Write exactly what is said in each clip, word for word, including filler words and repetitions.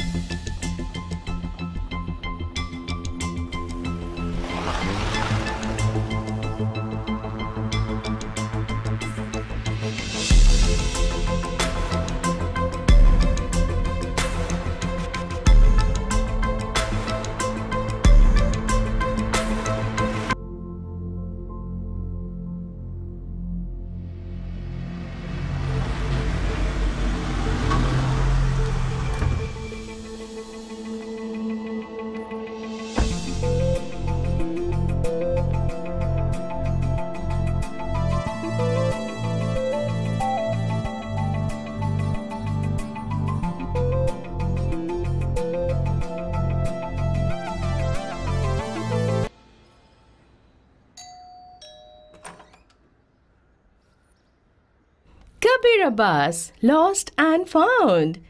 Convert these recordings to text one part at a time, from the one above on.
Kabir Abbas, lost and found.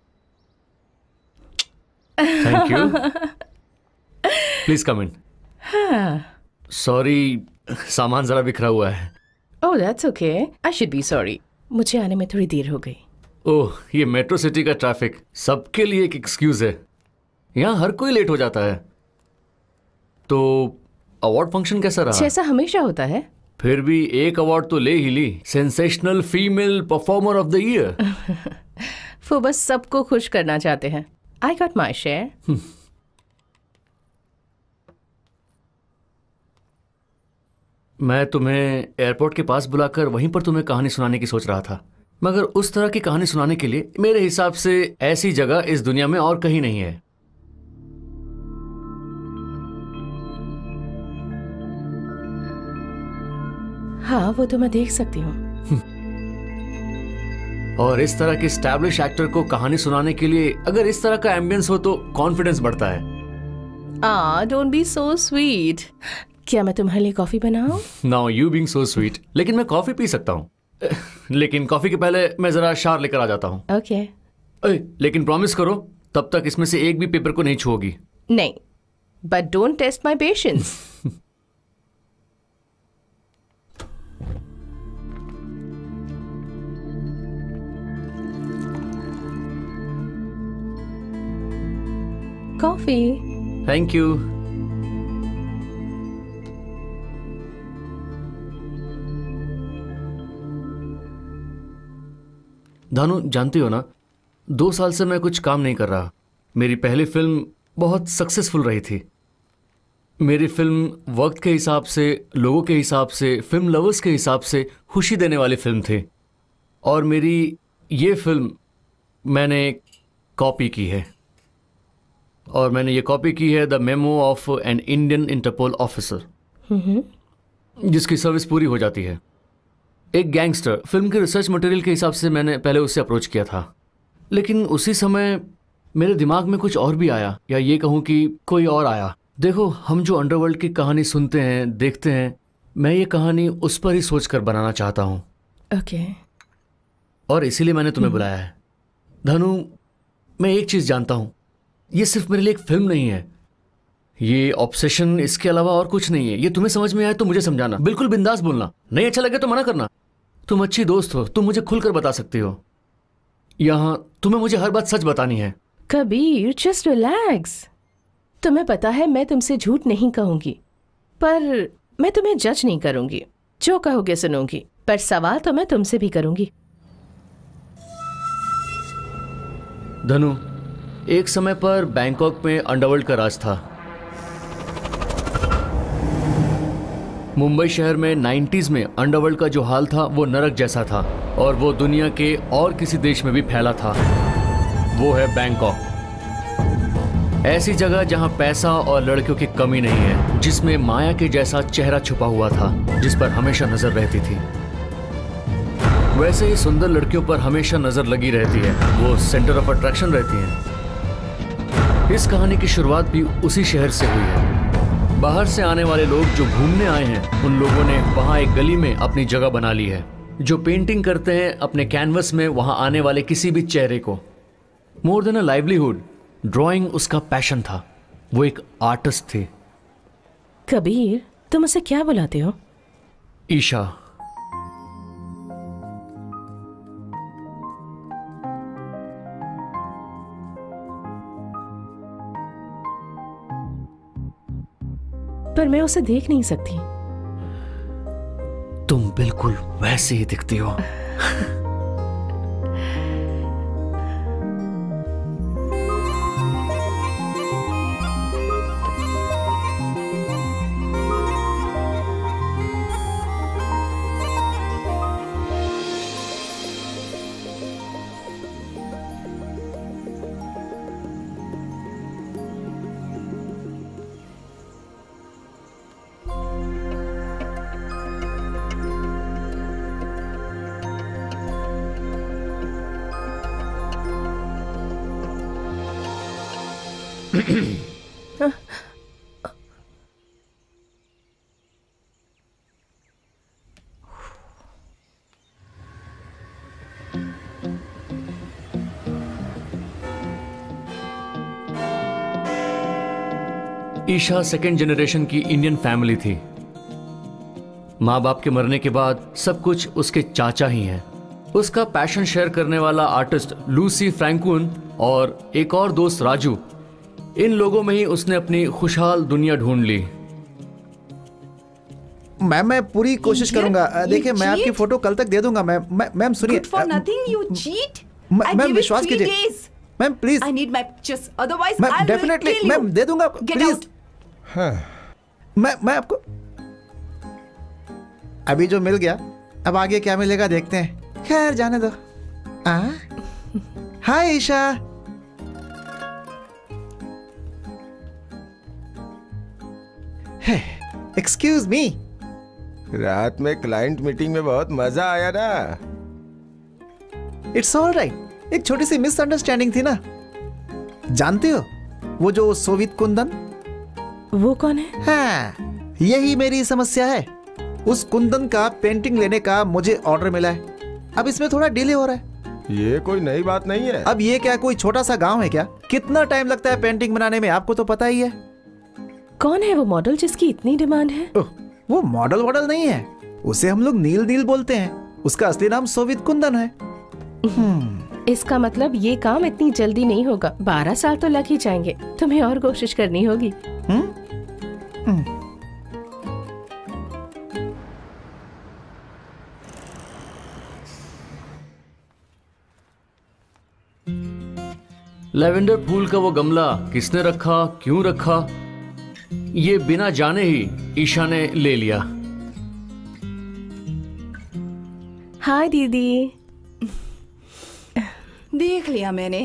Thank you. Please come in. Sorry, सामान जरा बिखरा हुआ है. Oh, that's okay. I should be sorry. मुझे आने में थोड़ी देर हो गई. ओह, ये मेट्रो सिटी का ट्रैफिक सबके लिए एक एक्सक्यूज है. यहाँ हर कोई लेट हो जाता है. तो अवार्ड फंक्शन कैसा रहा? जैसा हमेशा होता है. फिर भी एक अवार्ड तो ले ही ली. Sensational female performer of the year. वो बस सबको खुश करना चाहते हैं. I got my share. मैं तुम्हें एयरपोर्ट के पास बुलाकर वहीं पर तुम्हें कहानी सुनाने की सोच रहा था, मगर उस तरह की कहानी सुनाने के लिए मेरे हिसाब से ऐसी जगह इस दुनिया में और कहीं नहीं है. हाँ, वो तो मैं देख सकती हूँ. और इस तरह के एस्टैब्लिश एक्टर को कहानी सुनाने के लिए अगर इस तरह का एम्बियंस हो तो कॉन्फिडेंस बढ़ता है. Ah, don't be so sweet. क्या मैं तुम्हारे लिए कॉफी बनाऊं? Now you being so sweet. लेकिन मैं कॉफी पी सकता हूँ. लेकिन कॉफी के पहले मैं जरा शार लेकर आ जाता हूँ. Okay. ए, लेकिन प्रॉमिस करो तब तक इसमें से एक भी पेपर को नहीं छुओगी. नहीं. But don't test my patience. Coffee. Thank you. धानु, जानती हो ना, दो साल से मैं कुछ काम नहीं कर रहा. मेरी पहली फिल्म बहुत सक्सेसफुल रही थी. मेरी फिल्म वक्त के हिसाब से, लोगों के हिसाब से, फिल्म लवर्स के हिसाब से खुशी देने वाली फिल्म थी. और मेरी ये फिल्म मैंने कॉपी की है. और मैंने ये कॉपी की है the memo of an Indian Interpol officer, जिसकी सर्विस पूरी हो जाती है. एक गैंगस्टर. फिल्म के रिसर्च मटेरियल के हिसाब से मैंने पहले उससे अप्रोच किया था, लेकिन उसी समय मेरे दिमाग में कुछ और भी आया, या ये कहूँ कि कोई और आया. देखो, हम जो अंडरवर्ल्ड की कहानी सुनते हैं, देखते हैं, मैं ये कहानी उस पर ही सोच कर बनाना चाहता हूँ. ओके. और इसीलिए मैंने तुम्हें बुलाया है. धनु, मैं एक चीज़ जानता हूँ, ये सिर्फ मेरे लिए एक फिल्म नहीं है. ये ऑब्सेशन इसके अलावा और कुछ नहीं है. ये तुम्हें समझ में आए तो मुझे समझाना. बिल्कुल बिंदास बोलना. नहीं अच्छा लगे तो मना करना. तुम अच्छी दोस्त हो, तुम मुझे खुलकर बता सकती हो. यहाँ तुम्हें मुझे हर बात सच बतानी है. Kabir, just relax. तुम्हें पता है मैं तुमसे झूठ नहीं कहूंगी, पर मैं तुम्हें जज नहीं करूंगी. जो कहोगे सुनूंगी, पर सवाल तो मैं तुमसे भी करूंगी. धनु, एक समय पर बैंकॉक में अंडरवर्ल्ड का राज था. मुंबई शहर में नाइंटीज़ में अंडरवर्ल्ड का जो हाल था वो नरक जैसा था, और वो दुनिया के और किसी देश में भी फैला था. वो है बैंकॉक. ऐसी जगह जहां पैसा और लड़कियों की कमी नहीं है, जिसमें माया के जैसा चेहरा छुपा हुआ था, जिस पर हमेशा नजर रहती थी. वैसे ही सुंदर लड़कियों पर हमेशा नजर लगी रहती है. वो सेंटर ऑफ अट्रैक्शन रहती हैं. इस कहानी की शुरुआत भी उसी शहर से हुई है. बाहर से आने वाले लोग जो घूमने आए हैं, उन लोगों ने वहां एक गली में अपनी जगह बना ली है. जो पेंटिंग करते हैं अपने कैनवस में वहां आने वाले किसी भी चेहरे को. More than a livelihood, drawing उसका पैशन था. वो एक आर्टिस्ट थे. कबीर, तुम उसे क्या बुलाते हो? ईशा. पर मैं उसे देख नहीं सकती। तुम बिल्कुल वैसे ही दिखती हो। ईशा सेकेंड जनरेशन की इंडियन फैमिली थी। माँ बाप के मरने के बाद सब कुछ उसके चाचा ही हैं। उसका पैशन शेयर करने वाला आर्टिस्ट लूसी फ्रैंकुन और एक और दोस्त राजू, इन लोगों में ही उसने अपनी खुशहाल दुनिया ढूंढ ली। मैम मैं पूरी कोशिश करूंगा। देखिए मैं आपकी फोटो कल तक दे दूंगा। मैम मैम सुनिए। Good for nothing, you cheat. Ma'am विश्वास कीजिए। Ma'am please. I need my pictures, otherwise ma'am I will definitely kill you. Ma'am दे दूंगा प्लीज। मैं मैं आपको अभी जो मिल गया, अब आगे क्या मिलेगा देखते हैं। खैर जाने दो। हाय ईशा। Excuse me. रात में क्लाइंट मीटिंग में बहुत मजा आया ना। It's all right. एक छोटी सी मिसअंडरस्टैंडिंग थी ना। जानते हो वो जो सोवित कुंदन, वो कौन है? हाँ, यही मेरी समस्या है। उस कुंदन का पेंटिंग लेने का मुझे ऑर्डर मिला है। अब इसमें थोड़ा डिले हो रहा है। ये कोई नई बात नहीं है। अब ये क्या कोई छोटा सा गांव है क्या? कितना टाइम लगता है पेंटिंग बनाने में, आपको तो पता ही है। कौन है वो मॉडल जिसकी इतनी डिमांड है? वो मॉडल वॉडल नहीं है, उसे हम लोग नील नील बोलते हैं। उसका असली नाम सोवित कुंदन है। इसका मतलब ये काम इतनी जल्दी नहीं होगा। बारह साल तो लग ही जाएंगे। तुम्हें और कोशिश करनी होगी। हम्म? लैवेंडर फूल का वो गमला किसने रखा, क्यों रखा, ये बिना जाने ही ईशा ने ले लिया। हाय दीदी। देख लिया मैंने।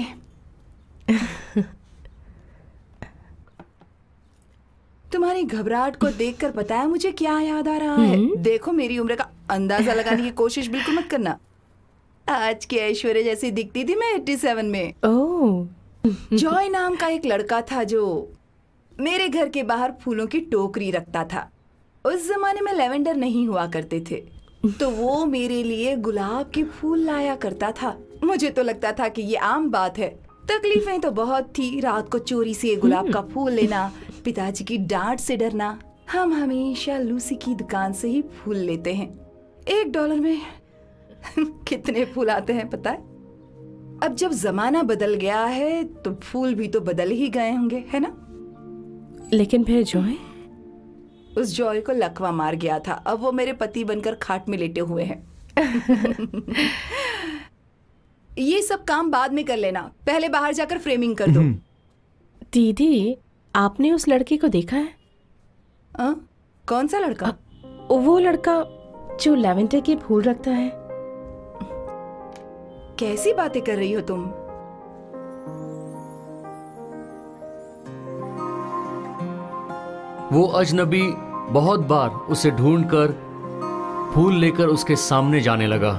तुम्हारी घबराहट को देखकर पता है मुझे क्या याद आ रहा है? देखो मेरी उम्र का अंदाजा लगाने की कोशिश बिल्कुल मत करना। आज की ऐश्वर्या जैसी दिखती थी मैं सत्तासी में। ओह। जॉय नाम का एक लड़का था जो मेरे घर के बाहर फूलों की टोकरी रखता था। उस जमाने में लेवेंडर नहीं हुआ करते थे, तो वो मेरे लिए गुलाब के फूल लाया करता था। मुझे तो लगता था कि ये आम बात है। तकलीफें तो बहुत थी। रात को चोरी से गुलाब का फूल लेना, पिताजी की डांट से डरना। हम हमेशा लूसी की दुकान से ही फूल लेते हैं। एक डॉलर में कितने फूल आते हैं पता है? अब जब जमाना बदल गया है तो फूल भी तो बदल ही गए होंगे, है ना? लेकिन फिर जॉय? उस जॉय को लकवा मार गया था। अब वो मेरे पति बनकर खाट में लेटे हुए हैं। ये सब काम बाद में कर लेना, पहले बाहर जाकर फ्रेमिंग कर दो। दीदी, आपने उस लड़के को देखा है? आ? कौन सा लड़का? आ, वो लड़का जो लैवेंडर के फूल रखता है। कैसी बातें कर रही हो तुम? वो अजनबी बहुत बार उसे ढूंढकर फूल लेकर उसके सामने जाने लगा।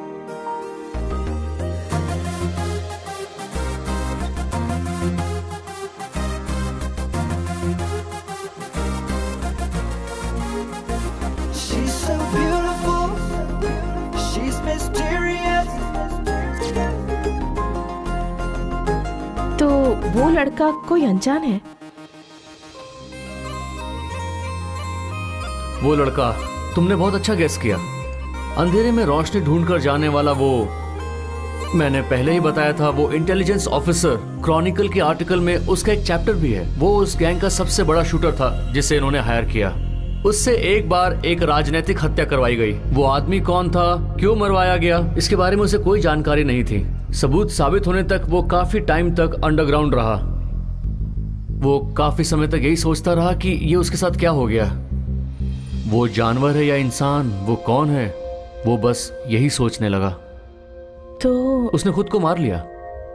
She's so beautiful, she's mysterious. तो वो लड़का कोई अनजान है? वो लड़का, तुमने बहुत अच्छा गेस किया। अंधेरे में रोशनी ढूंढकर जाने वाला वो मैंने पहले ही बताया था, वो इंटेलिजेंस ऑफिसर क्रॉनिकल के आर्टिकल में उसका एक चैप्टर भी है। वो उस गैंग का सबसे बड़ा शूटर था जिसे इन्होंने हायर किया। उससे एक बार एक राजनीतिक हत्या करवाई गई। वो आदमी कौन था, क्यों मरवाया गया, इसके बारे में उसे कोई जानकारी नहीं थी। सबूत साबित होने तक वो काफी टाइम तक अंडरग्राउंड रहा। वो काफी समय तक यही सोचता रहा कि ये उसके साथ क्या हो गया। वो जानवर है या इंसान, वो कौन है, वो बस यही सोचने लगा। तो उसने खुद को मार लिया।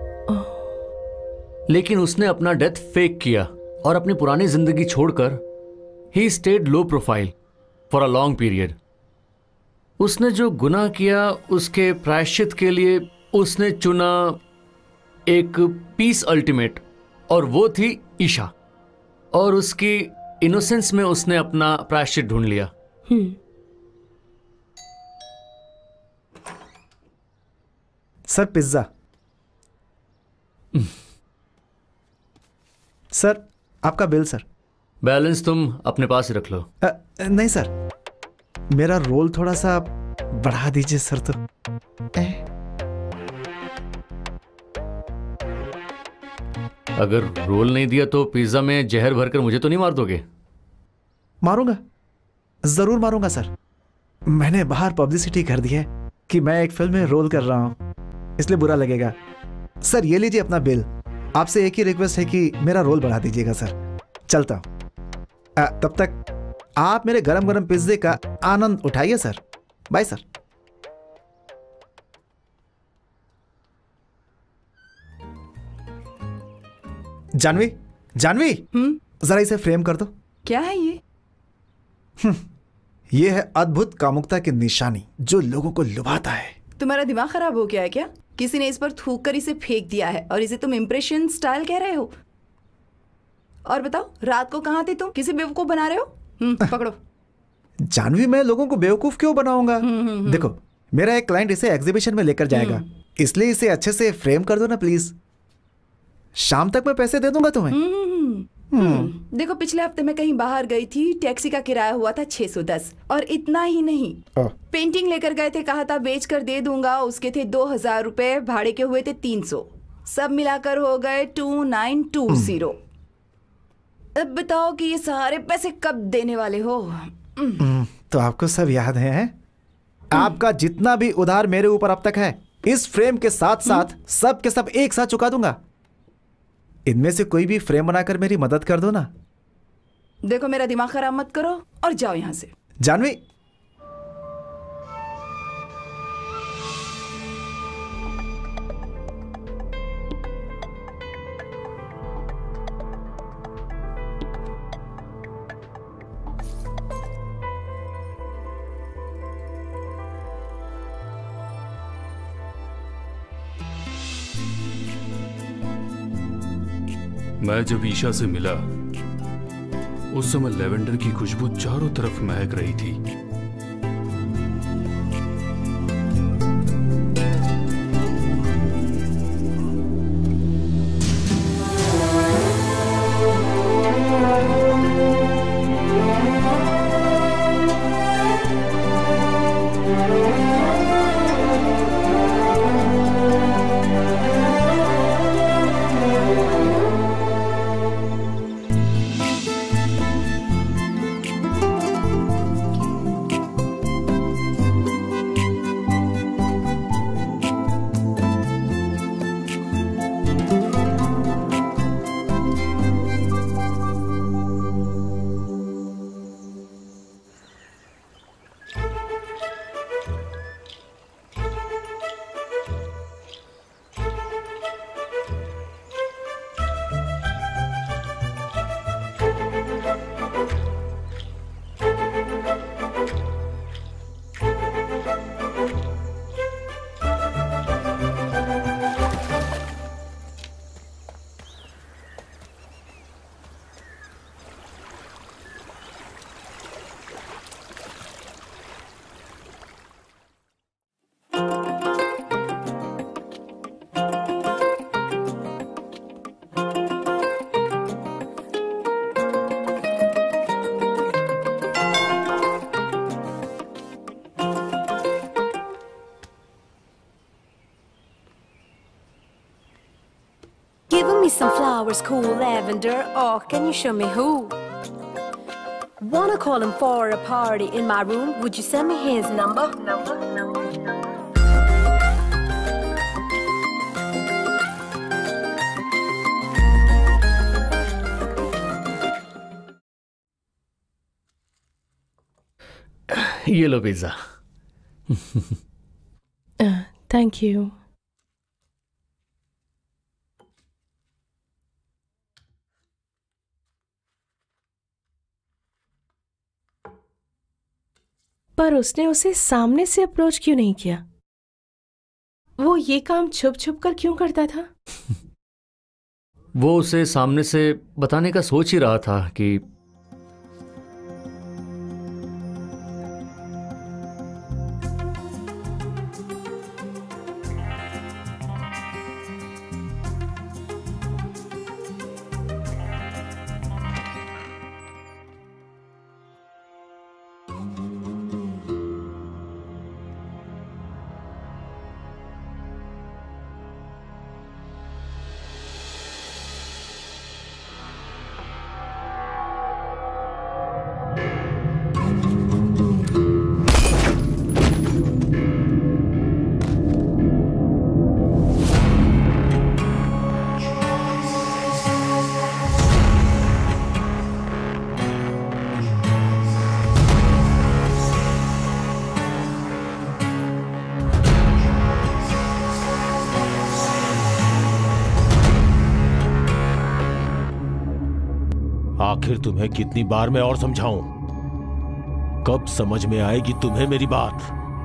लेकिन उसने अपना डेथ फेक किया और अपनी पुरानी जिंदगी छोड़कर ही stayed low profile for a long period. उसने जो गुनाह किया उसके प्रायश्चित के लिए उसने चुना एक पीस अल्टीमेट, और वो थी ईशा। और उसकी इनोसेंस में उसने अपना प्रायश्चित ढूंढ लिया। हम्म सर पिज्जा। सर आपका बिल सर। बैलेंस तुम अपने पास ही रख लो। अ, नहीं सर, मेरा रोल थोड़ा सा बढ़ा दीजिए सर। तो ए? अगर रोल नहीं दिया तो पिज्जा में जहर भरकर मुझे तो नहीं मार दोगे? मारूंगा, जरूर मारूंगा सर। मैंने बाहर पब्लिसिटी कर दी है कि मैं एक फिल्म में रोल कर रहा हूं, इसलिए बुरा लगेगा। सर ये लीजिए अपना बिल। आपसे एक ही रिक्वेस्ट है कि मेरा रोल बढ़ा दीजिएगा सर। चलता हूं। आ, तब तक आप मेरे गरम गरम पिज्जे का आनंद उठाइए sir. Bye sir. Jahnavi, Jahnavi, हम्म जरा इसे फ्रेम कर दो। क्या है ये? ये है अद्भुत कामुकता की निशानी जो लोगों को लुभाता है। तुम्हारा दिमाग खराब हो गया है क्या? किसी ने इस पर थूक कर इसे फेंक दिया है और इसे तुम इम्प्रेशन स्टाइल कह रहे हो? और बताओ, रात को कहाँ थे तुम? किसी बेवकूफ बना रहे हो? हम्म पकड़ो। जानवी, मैं लोगों को बेवकूफ क्यों बनाऊंगा? देखो, मेरा एक क्लाइंट इसे एग्जीबिशन में लेकर जाएगा, इसलिए इसे अच्छे से फ्रेम कर दो ना प्लीज। शाम तक मैं पैसे दे दूंगा तुम्हें। हम्म देखो, पिछले हफ्ते मैं कहीं बाहर गई थी, टैक्सी का किराया हुआ था छह सौ दस। और इतना ही नहीं, पेंटिंग लेकर गए थे, कहा था बेच कर दे दूंगा, उसके थे दो हजार रुपए, भाड़े के हुए थे तीन सौ, सब मिलाकर हो गए टू नाइन टू जीरो। अब बताओ कि ये सारे पैसे कब देने वाले हो? तो आपको सब याद है, है? आपका जितना भी उधार मेरे ऊपर अब तक है, इस फ्रेम के साथ साथ सब के सब एक साथ चुका दूंगा। इनमें से कोई भी फ्रेम बनाकर मेरी मदद कर दो ना। देखो, मेरा दिमाग खराब मत करो और जाओ यहां से। जानवी, मैं जब ईशा से मिला उस समय लेवेंडर की खुशबू चारों तरफ महक रही थी। some flowers, cool lavender. Oh, can you show me who? Wanna call him for a party in my room? Would you send me his number? Number, number, number. ये लो पिज्जा। Thank you. पर उसने उसे सामने से approach क्यों नहीं किया? वो ये काम छुप छुप कर क्यों करता था? वो उसे सामने से बताने का सोच ही रहा था कि आखिर तुम्हें कितनी बार मैं और समझाऊं? कब समझ में आएगी तुम्हें मेरी बात?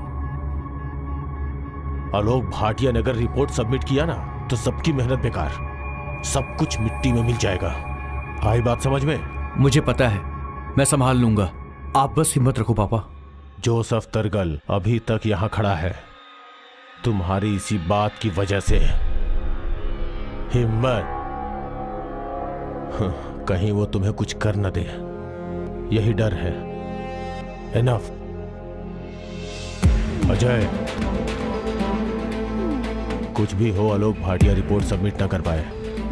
आलोक भाटिया ने अगर रिपोर्ट सबमिट किया ना तो सबकी मेहनत बेकार, सब कुछ मिट्टी में मिल जाएगा। आई बात समझ में? मुझे पता है, मैं संभाल लूंगा, आप बस हिम्मत रखो पापा। जोसेफ तरगल अभी तक यहां खड़ा है तुम्हारी इसी बात की वजह से। हिम्मत, कहीं वो तुम्हें कुछ कर न दे, यही डर है। एनफ। अजय, कुछ भी हो आलोक भाटिया रिपोर्ट सबमिट ना कर पाए।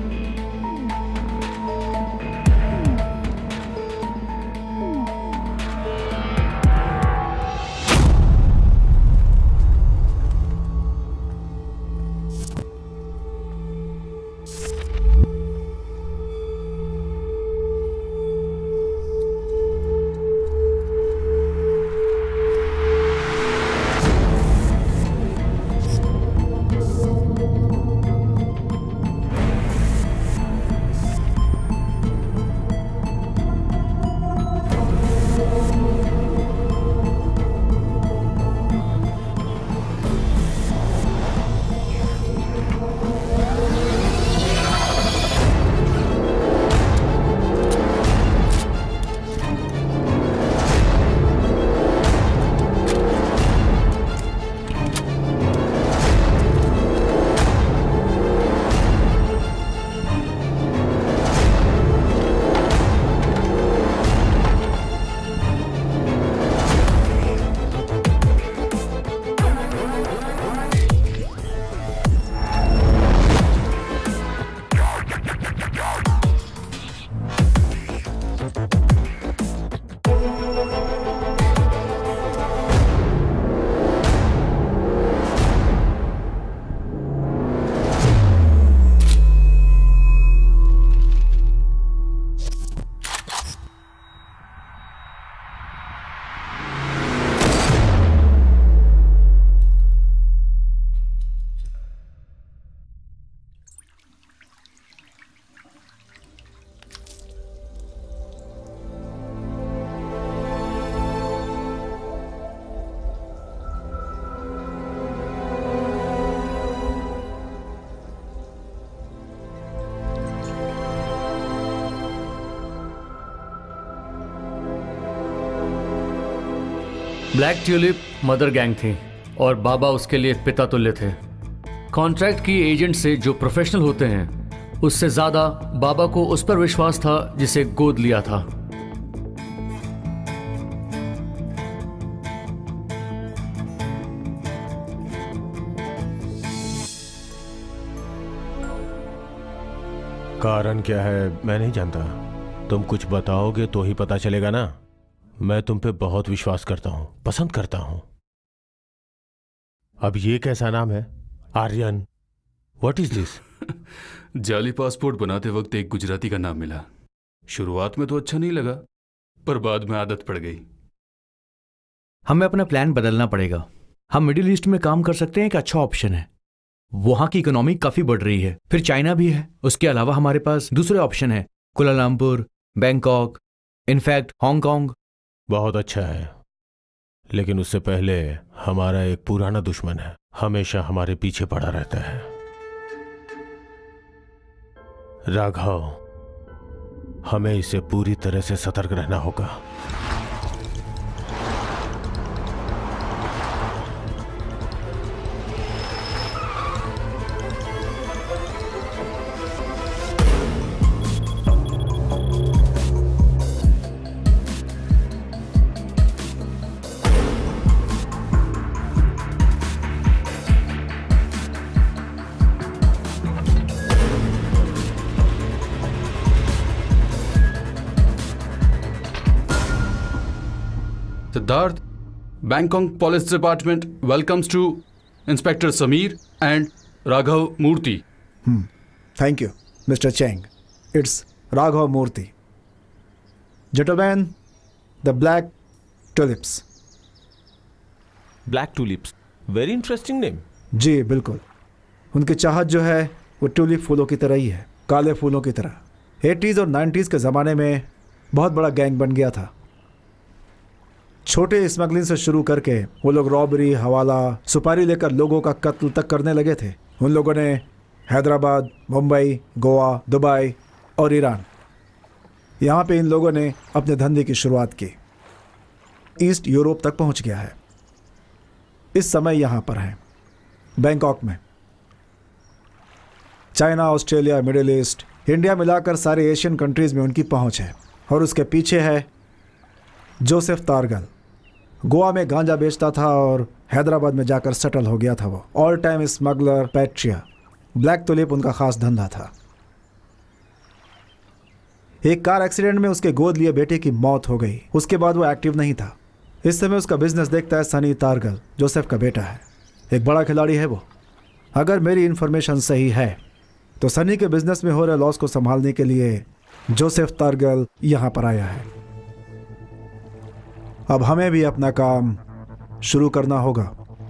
ब्लैक ट्यूलिप मदर गैंग थी और बाबा उसके लिए पिता तुल्य थे। कॉन्ट्रैक्ट की एजेंट से जो प्रोफेशनल होते हैं उससे ज्यादा बाबा को उस पर विश्वास था जिसे गोद लिया था। कारण क्या है मैं नहीं जानता, तुम कुछ बताओगे तो ही पता चलेगा ना। मैं तुम पे बहुत विश्वास करता हूं, पसंद करता हूं। अब ये कैसा नाम है? Aryan, what is this? जाली पासपोर्ट बनाते वक्त एक गुजराती का नाम मिला। शुरुआत में तो अच्छा नहीं लगा, पर बाद में आदत पड़ गई। हमें अपना प्लान बदलना पड़ेगा। हम मिडिल ईस्ट में काम कर सकते हैं, एक अच्छा ऑप्शन है। वहां की इकोनॉमी काफी बढ़ रही है, फिर चाइना भी है। उसके अलावा हमारे पास दूसरे ऑप्शन है, कुआलालंपुर, बैंकॉक, इनफैक्ट हांगकांग। बहुत अच्छा है, लेकिन उससे पहले हमारा एक पुराना दुश्मन है, हमेशा हमारे पीछे पड़ा रहता है। राघव, हमें इसे पूरी तरह से सतर्क रहना होगा। Siddharth, Bangkok Police Department welcomes to Inspector Sameer and Raghav Murthy. Hmm. Thank you, Mister Cheng. It's Raghav Murthy. Gentlemen, the black tulips. Black tulips, very interesting name. जी बिल्कुल, उनकी चाहत जो है वो ट्यूलिप फूलों की तरह ही है, काले फूलों की तरह। एटीज़ और नाइन्टीज़ के ज़माने में बहुत बड़ा गैंग बन गया था। छोटे स्मगलिंग से शुरू करके वो लोग रॉबरी, हवाला, सुपारी लेकर लोगों का कत्ल तक करने लगे थे। उन लोगों ने हैदराबाद, मुंबई, गोवा, दुबई और ईरान, यहाँ पे इन लोगों ने अपने धंधे की शुरुआत की। ईस्ट यूरोप तक पहुँच गया है। इस समय यहाँ पर है बैंकॉक में। China, Australia, Middle East, India मिलाकर सारे एशियन कंट्रीज़ में उनकी पहुँच है। और उसके पीछे है जोसेफ तारगल। गोवा में गांजा बेचता था और हैदराबाद में जाकर सेटल हो गया था वो। All time smuggler, Patria. Black tulip उनका खास धंधा था। एक कार एक्सीडेंट में उसके गोद लिए बेटे की मौत हो गई। उसके बाद वो एक्टिव नहीं था। इस समय उसका बिजनेस देखता है सनी तारगल, जोसेफ का बेटा है। एक बड़ा खिलाड़ी है वो। अगर मेरी इन्फॉर्मेशन सही है तो सनी के बिजनेस में हो रहे लॉस को संभालने के लिए जोसेफ तारगल यहाँ पर आया है। अब हमें भी अपना काम शुरू करना होगा।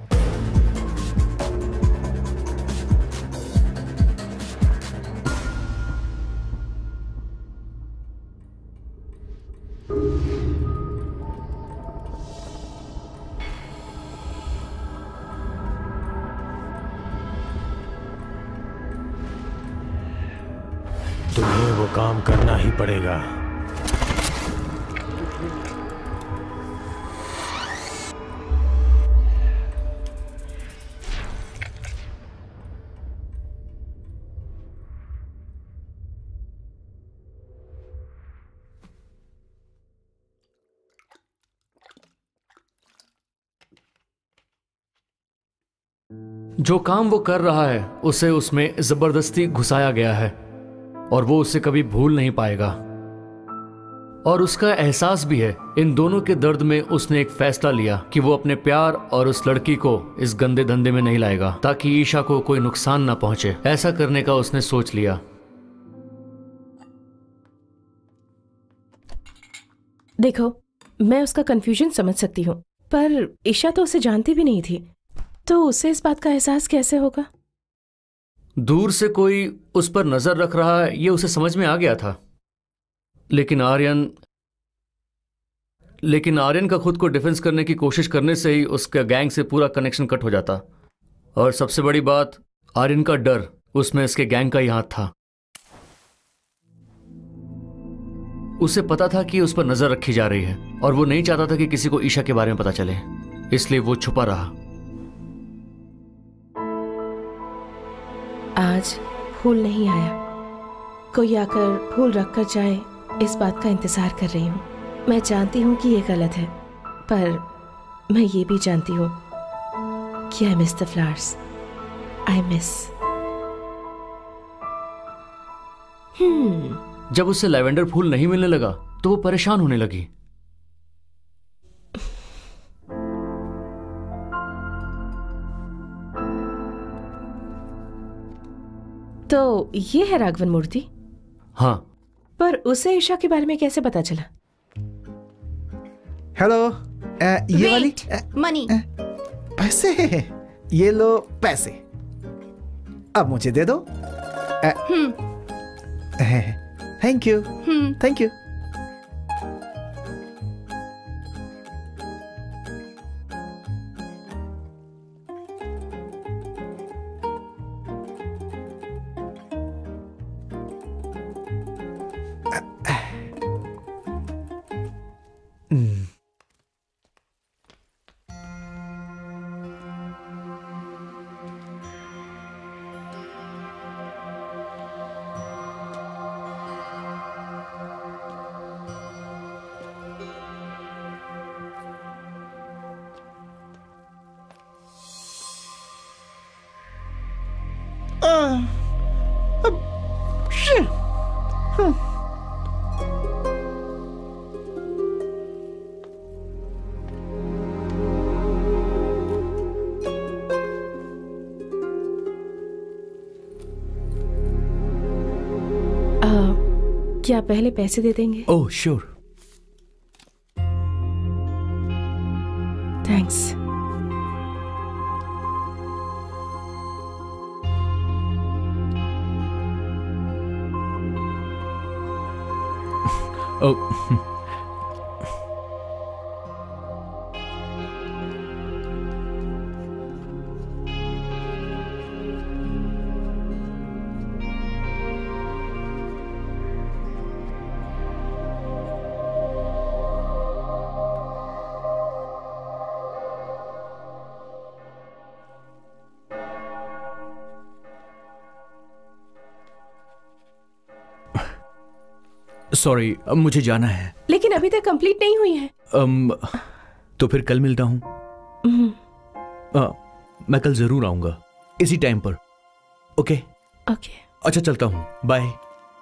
तुम्हें वो काम करना ही पड़ेगा। जो काम वो कर रहा है उसे उसमें जबरदस्ती घुसाया गया है और वो उसे कभी भूल नहीं पाएगा। और उसका एहसास भी है। इन दोनों के दर्द में उसने एक फैसला लिया कि वो अपने प्यार और उस लड़की को इस गंदे धंधे में नहीं लाएगा ताकि ईशा को कोई नुकसान ना पहुंचे। ऐसा करने का उसने सोच लिया। देखो, मैं उसका कंफ्यूजन समझ सकती हूँ, पर ईशा तो उसे जानती भी नहीं थी, तो उसे इस बात का एहसास कैसे होगा? दूर से कोई उस पर नजर रख रहा है ये उसे समझ में आ गया था। लेकिन आर्यन लेकिन आर्यन का खुद को डिफेंस करने की कोशिश करने से ही उसका गैंग से पूरा कनेक्शन कट हो जाता। और सबसे बड़ी बात, आर्यन का डर, उसमें इसके गैंग का ही हाथ था। उसे पता था कि उस पर नजर रखी जा रही है और वो नहीं चाहता था कि किसी को ईशा के बारे में पता चले, इसलिए वो छुपा रहा। आज फूल नहीं आया। कोई आकर फूल रखकर जाए, इस बात का इंतजार कर रही हूँ। मैं जानती हूँ कि ये गलत है, पर मैं ये भी जानती हूँ कि I miss the flowers. I miss hmm जब उससे लैवेंडर फूल नहीं मिलने लगा तो वो परेशान होने लगी। तो ये है राघवन मूर्ति? हाँ। पर उसे ईशा के बारे में कैसे पता चला? हेलो, ये वाली मनी। पैसे, ये लो पैसे, अब मुझे दे दो। Thank you thank you. क्या पहले पैसे दे देंगे? Oh sure. Thanks. Oh sorry, अब मुझे जाना है। लेकिन अभी तक कंप्लीट नहीं हुई है। um, तो फिर कल मिलता हूँ। आ, मैं कल जरूर आऊंगा इसी टाइम पर। Okay okay. अच्छा चलता हूँ, बाय।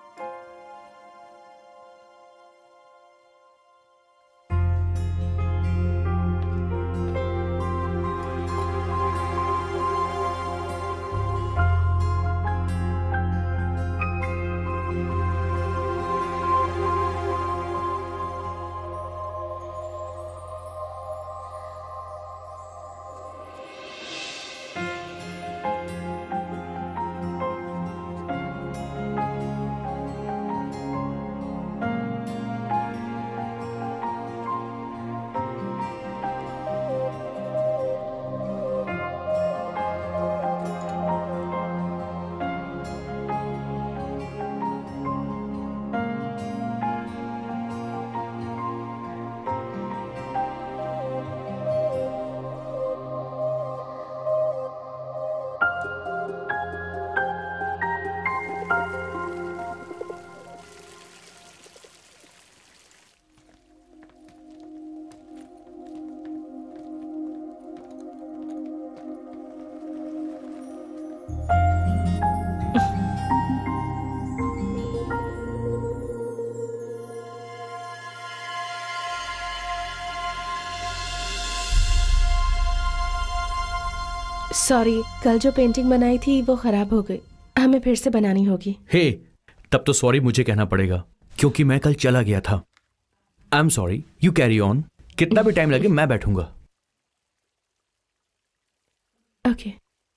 सॉरी, कल जो पेंटिंग बनाई थी वो खराब हो गई, हमें फिर से बनानी होगी। हे hey, तब तो सॉरी मुझे कहना पड़ेगा क्योंकि मैं कल चला गया था। I am sorry, you carry on. कितना भी टाइम लगे मैं बैठूंगा। Okay okay.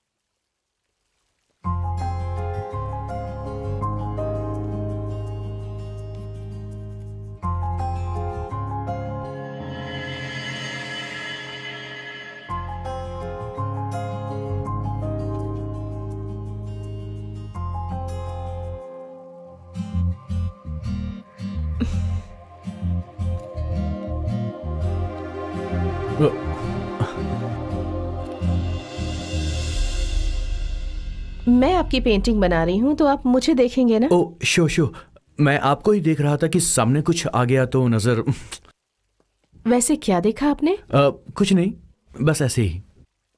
मैं आपकी पेंटिंग बना रही हूं तो आप मुझे देखेंगे ना? ओ शो शो, मैं आपको ही देख रहा था कि सामने कुछ आ गया तो नजर। वैसे क्या देखा आपने? आ, कुछ नहीं, बस ऐसे ही।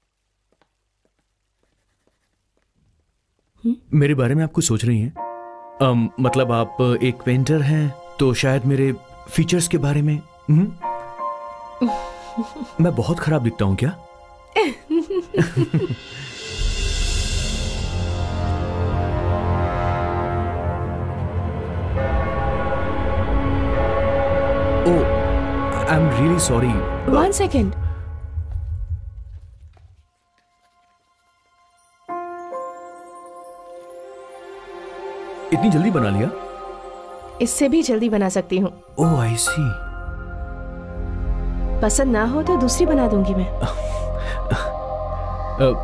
हुँ? मेरे बारे में आप कुछ सोच रही हैं? अम, मतलब आप एक पेंटर हैं तो शायद मेरे फीचर्स के बारे में। हम्म? मैं बहुत खराब दिखता हूं क्या? Oh, I'm really sorry. One second. इतनी जल्दी बना लिया? इससे भी जल्दी बना सकती हूँ। ओह, आई सी। पसंद ना हो तो दूसरी बना दूंगी मैं। अ,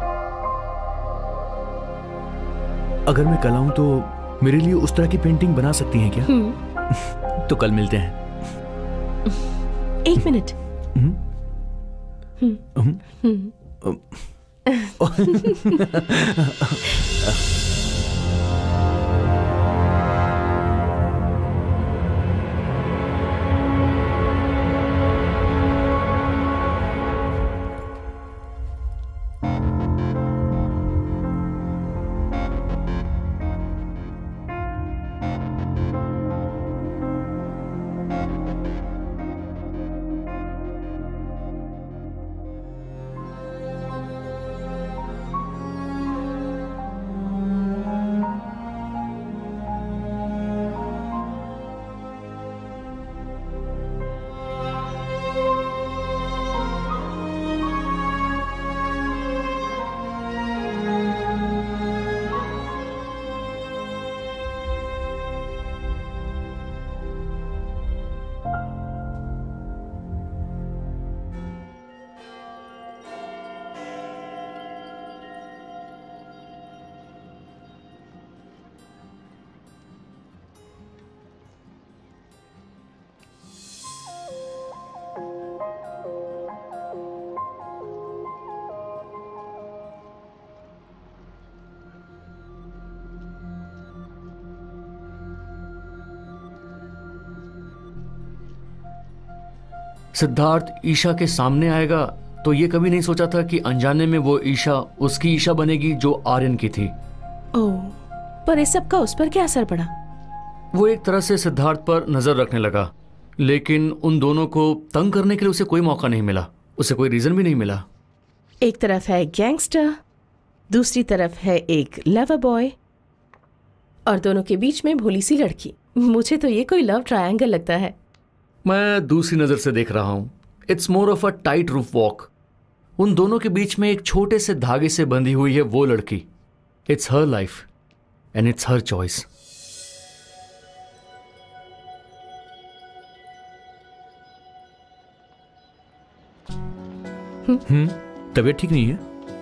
अगर मैं कल आऊं तो मेरे लिए उस तरह की पेंटिंग बना सकती हैं क्या? तो कल मिलते हैं। एक मिनट। हम्म? हम्म। हम्म। सिद्धार्थ ईशा के सामने आएगा तो ये कभी नहीं सोचा था कि अनजाने में वो ईशा उसकी ईशा बनेगी जो आर्यन की थी। ओह, पर इस सब का उस पर क्या असर पड़ा? वो एक तरह से सिद्धार्थ पर नजर रखने लगा, लेकिन उन दोनों को तंग करने के लिए उसे कोई मौका नहीं मिला, उसे कोई रीजन भी नहीं मिला। एक तरफ है गैंगस्टर, दूसरी तरफ है एक लवर बॉय, और दोनों के बीच में भोली सी लड़की। मुझे तो ये कोई लव ट्रायंगल लगता है। मैं दूसरी नजर से देख रहा हूं। It's more of a tightrope walk. उन दोनों के बीच में एक छोटे से धागे से बंधी हुई है वो लड़की। It's her life and it's her choice. हम्म, तबीयत ठीक नहीं है?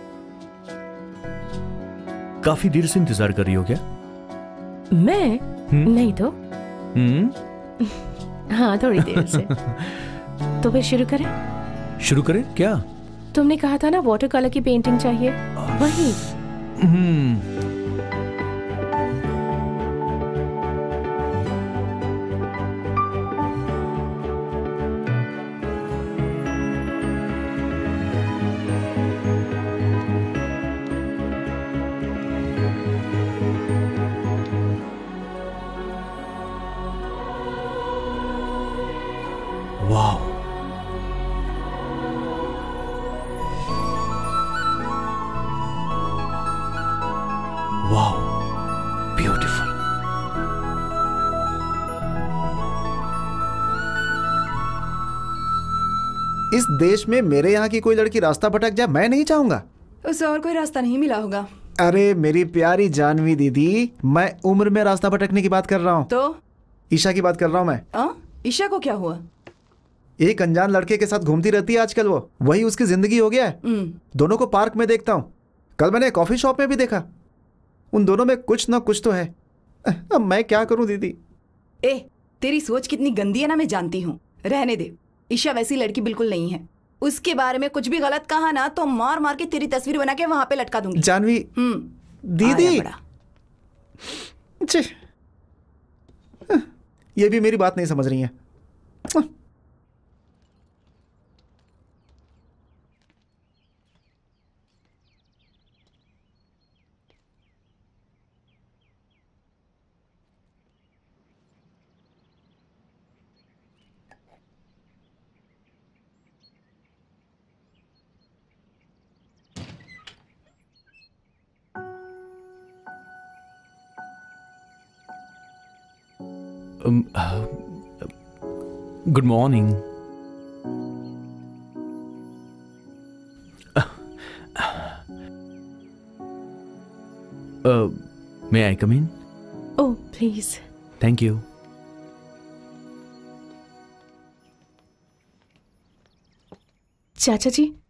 काफी देर से इंतजार कर रही हो क्या? मैं? नहीं तो। हम्म? हाँ, थोड़ी देर से। तो फिर शुरू करें? शुरू करें क्या? तुमने कहा था ना वाटर कलर की पेंटिंग चाहिए, वही। हम्म। वाह, वाह, ब्यूटीफुल। इस देश में मेरे यहाँ की कोई लड़की रास्ता भटक जाए मैं नहीं चाहूंगा। उसे और कोई रास्ता नहीं मिला होगा। अरे मेरी प्यारी जानवी दीदी, मैं उम्र में रास्ता भटकने की बात कर रहा हूँ। तो ईशा की बात कर रहा हूँ मैं। आ? ईशा को क्या हुआ? एक अनजान लड़के के साथ घूमती रहती है आजकल, वो वही उसकी जिंदगी हो गया है। दोनों को पार्क में देखता हूँ, कल मैंने कॉफी शॉप में भी देखा। उन दोनों में कुछ ना कुछ तो है। अब मैं क्या करूं दीदी? ए, तेरी सोच कितनी गंदी है ना, मैं जानती हूँ। रहने दे, ईशा वैसी लड़की बिल्कुल नहीं है। उसके बारे में कुछ भी गलत कहा ना तो मार मार के तेरी तस्वीर बना के वहां पे लटका दूंगी। जानवी दीदी, ये भी मेरी बात नहीं समझ रही है। Good morning. May I come in? Oh please. Thank you. चाचा जी,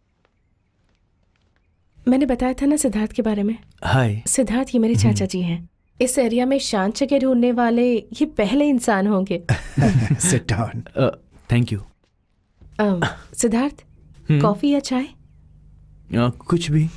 मैंने बताया था ना सिद्धार्थ के बारे में। हाय। सिद्धार्थ ये मेरे चाचा जी हैं। इस एरिया में शांत जगह ढूंढने वाले ये पहले इंसान होंगे। Sit down. Thank you. Siddharth, coffee या चाय? uh, कुछ भी।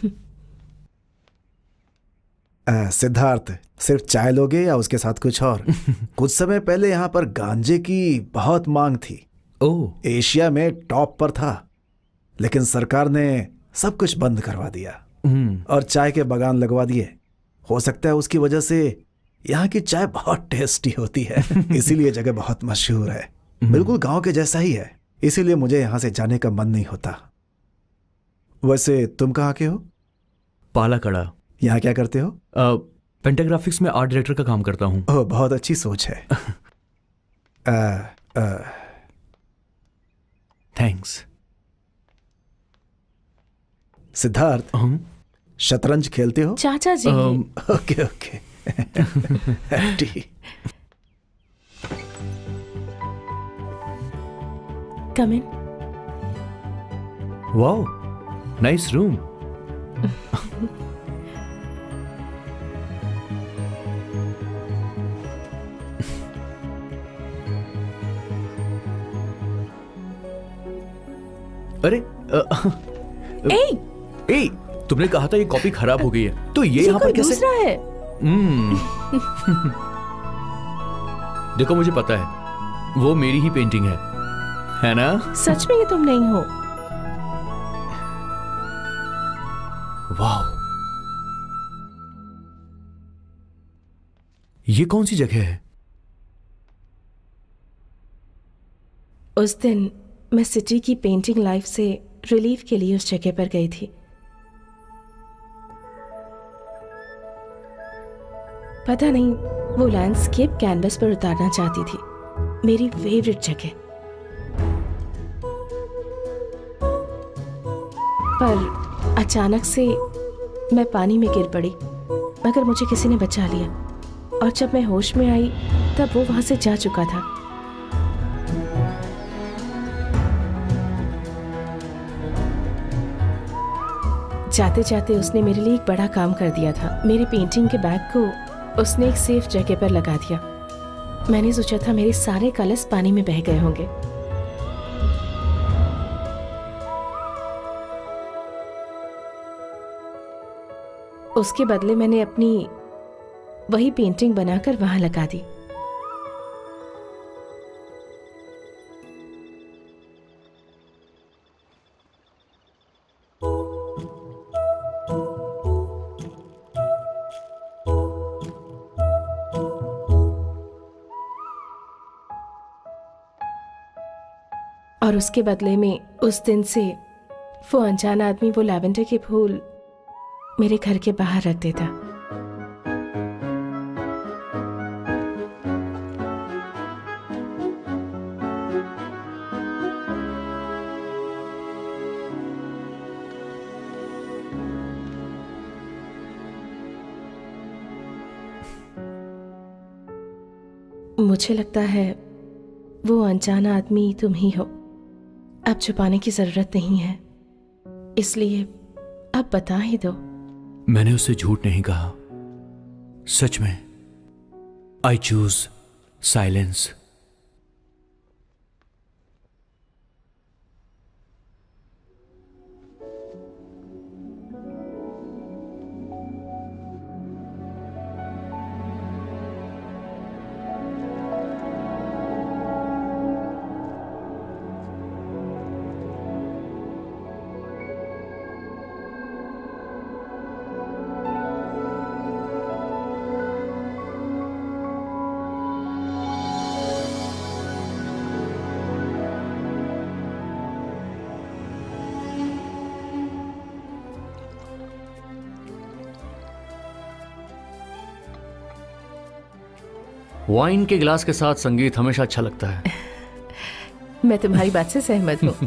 uh, सिद्धार्थ, सिर्फ चाय लोगे या उसके साथ कुछ और? कुछ समय पहले यहाँ पर गांजे की बहुत मांग थी। ओह। एशिया में टॉप पर था, लेकिन सरकार ने सब कुछ बंद करवा दिया और चाय के बागान लगवा दिए। हो सकता है उसकी वजह से यहाँ की चाय बहुत टेस्टी होती है, इसीलिए जगह बहुत मशहूर है। बिल्कुल गांव के जैसा ही है, इसीलिए मुझे यहाँ से जाने का मन नहीं होता। वैसे तुम कहाँ के हो? पालाकड़ा। यहाँ क्या करते हो? पेंटाग्राफिक्स में आर्ट डायरेक्टर का काम करता हूँ। ओह, बहुत अच्छी सोच है। थैंक्स। सिद्धार्थ, शतरंज खेलते हो? चाचा जी। Okay okay. Come in. Wow, nice room. अरे ए ए तुमने कहा था ये कॉपी खराब हो गई है, तो ये यहाँ पर कैसे? दूसरा है। हम्म। देखो मुझे पता है वो मेरी ही पेंटिंग है, है ना? सच में ये तुम नहीं हो? वाह, ये कौन सी जगह है? उस दिन मैं सिटी की पेंटिंग लाइफ से रिलीफ के लिए उस जगह पर गई थी। पता नहीं वो लैंडस्केप कैनवस पर उतारना चाहती थी, मेरी फेवरेट जगह। पर अचानक से मैं पानी में गिर पड़ी, मगर मुझे किसी ने बचा लिया और जब मैं होश में आई तब वो वहां से जा चुका था। जाते जाते उसने मेरे लिए एक बड़ा काम कर दिया था। मेरी पेंटिंग के बैग को उसने एक सेफ जगह पर लगा दिया। मैंने सोचा था मेरे सारे कलर्स पानी में बह गए होंगे। उसके बदले मैंने अपनी वही पेंटिंग बनाकर वहां लगा दी। और उसके बदले में उस दिन से वो अनजान आदमी वो लैवेंडर के फूल मेरे घर के बाहर रख देता। मुझे लगता है वो अनजान आदमी तुम ही हो। अब छुपाने की जरूरत नहीं है, इसलिए अब बता ही दो। मैंने उससे झूठ नहीं कहा, सच में। I choose silence. वाइन के गिलास के साथ संगीत हमेशा अच्छा लगता है। मैं तुम्हारी बात से सहमत हूँ।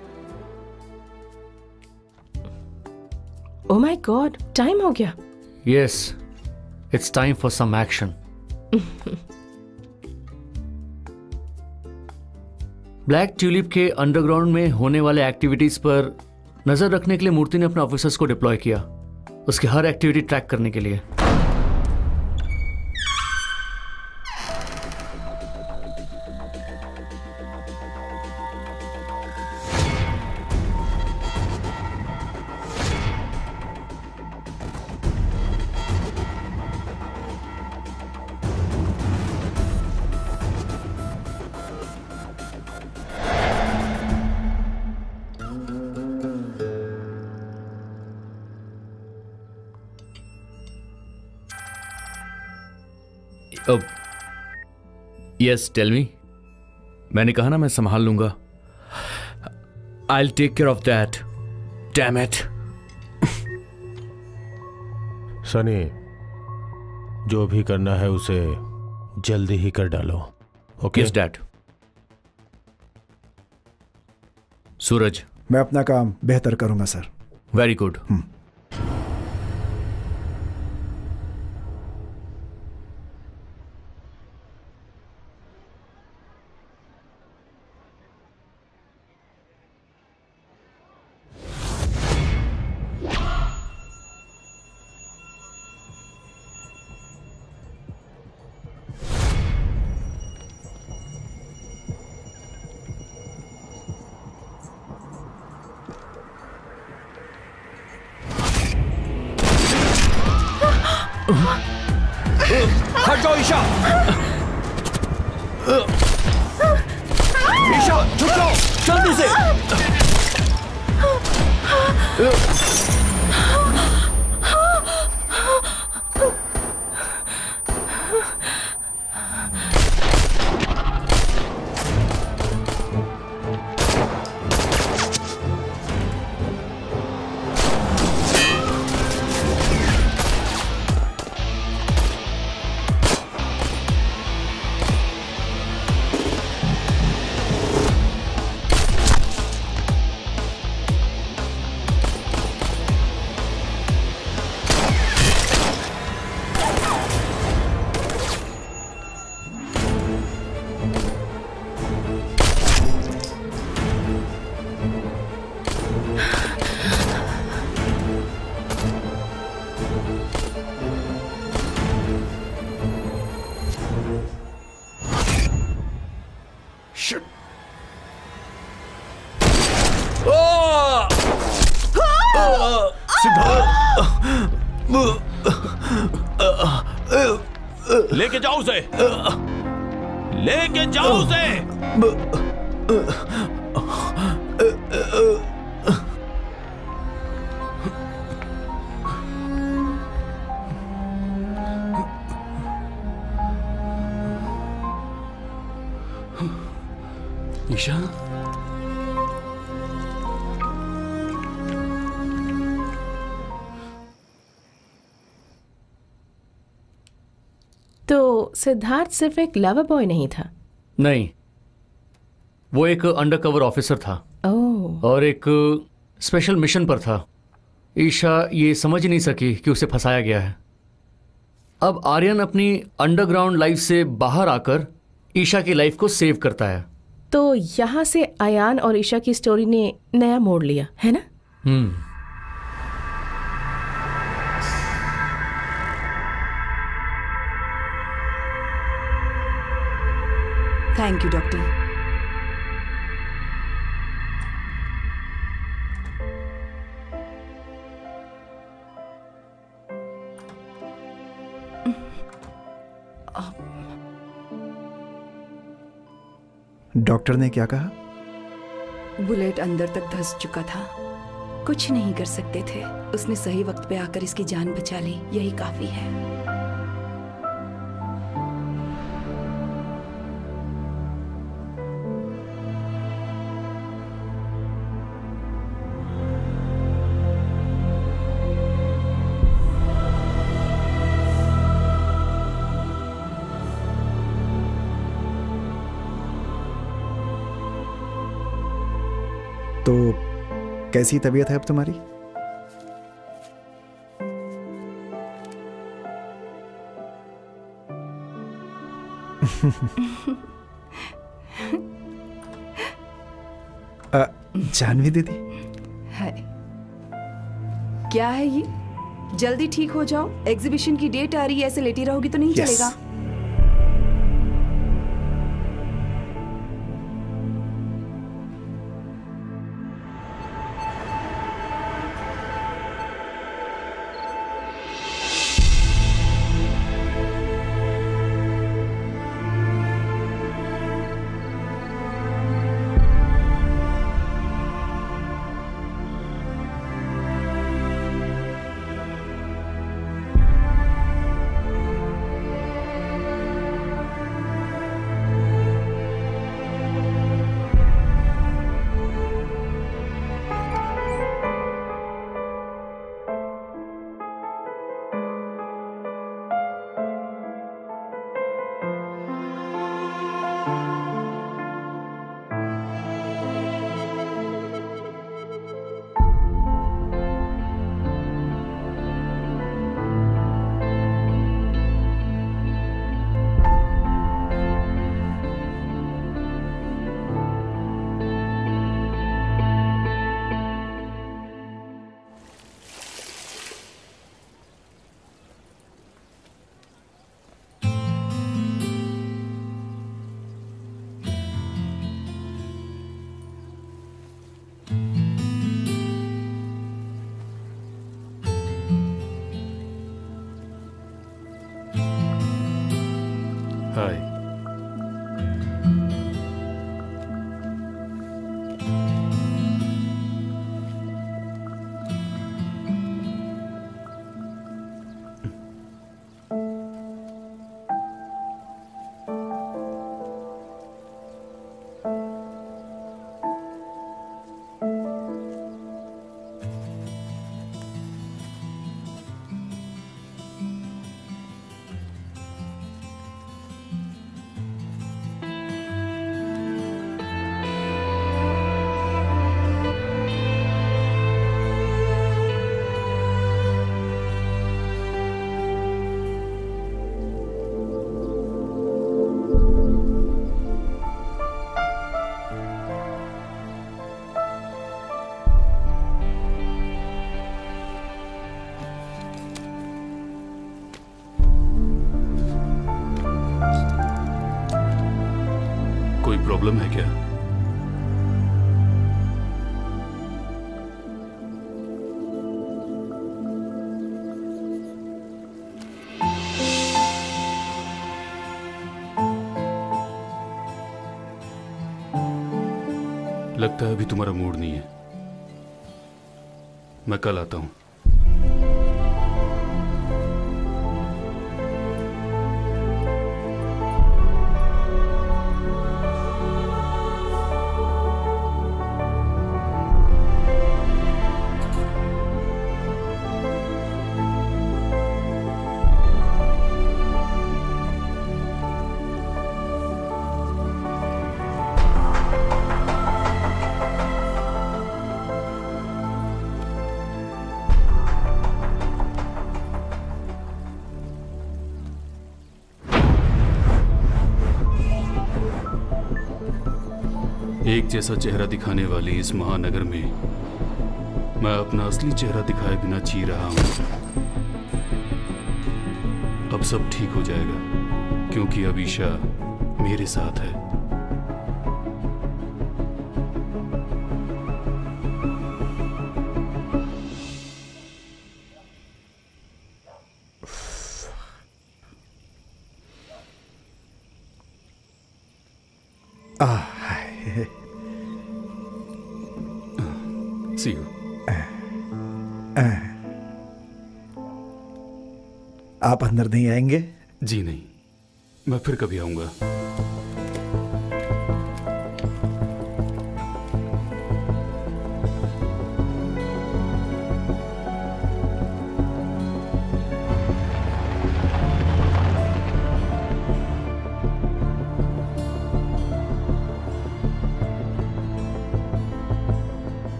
ओह माय गॉड, टाइम हो गया। Yes, it's time for some action. Black tulip के अंडरग्राउंड में होने वाले एक्टिविटीज पर नजर रखने के लिए मूर्ति ने अपने ऑफिसर्स को डिप्लॉय किया, उसकी हर एक्टिविटी ट्रैक करने के लिए। अब यस, टेल मी। मैंने कहा ना मैं संभाल लूंगा। I will take care of that, damn it. Sunny, जो भी करना है उसे जल्दी ही कर डालो। ओके? Yes dad. सूरज, मैं अपना काम बेहतर करूंगा सर। Very good. हट जाओ ईशा! ईशा, झुक जाओ जल्दी से! लेके जाओ उसे, लेके जाओ उसे। ईशा, तो सिद्धार्थ सिर्फ एक लवर बॉय नहीं था? नहीं, वो एक अंडरकवर ऑफिसर था। ओह। और एक स्पेशल मिशन पर था। ईशा ये समझ नहीं सकी कि उसे फंसाया गया है। अब आर्यन अपनी अंडरग्राउंड लाइफ से बाहर आकर ईशा की लाइफ को सेव करता है। तो यहाँ से अयान और ईशा की स्टोरी ने नया मोड़ लिया है ना? हम्म। Thank you doctor. डॉक्टर ने क्या कहा? बुलेट अंदर तक धंस चुका था, कुछ नहीं कर सकते थे। उसने सही वक्त पे आकर इसकी जान बचा ली, यही काफी है। तो कैसी तबीयत है अब तुम्हारी? आ, जानवी दीदी, है क्या है ये? जल्दी ठीक हो जाओ, एग्जीबिशन की डेट आ रही है, ऐसे लेटी रहोगी तो नहीं yes. चलेगा। हाय। कोई प्रॉब्लम है क्या? लगता है अभी तुम्हारा मूड नहीं है। मैं कल आता हूं। एक जैसा चेहरा दिखाने वाली इस महानगर में मैं अपना असली चेहरा दिखाए बिना जी रहा हूं। अब सब ठीक हो जाएगा क्योंकि अब ईशा मेरे साथ है। See you. आप अंदर नहीं आएंगे? जी नहीं, मैं फिर कभी आऊंगा।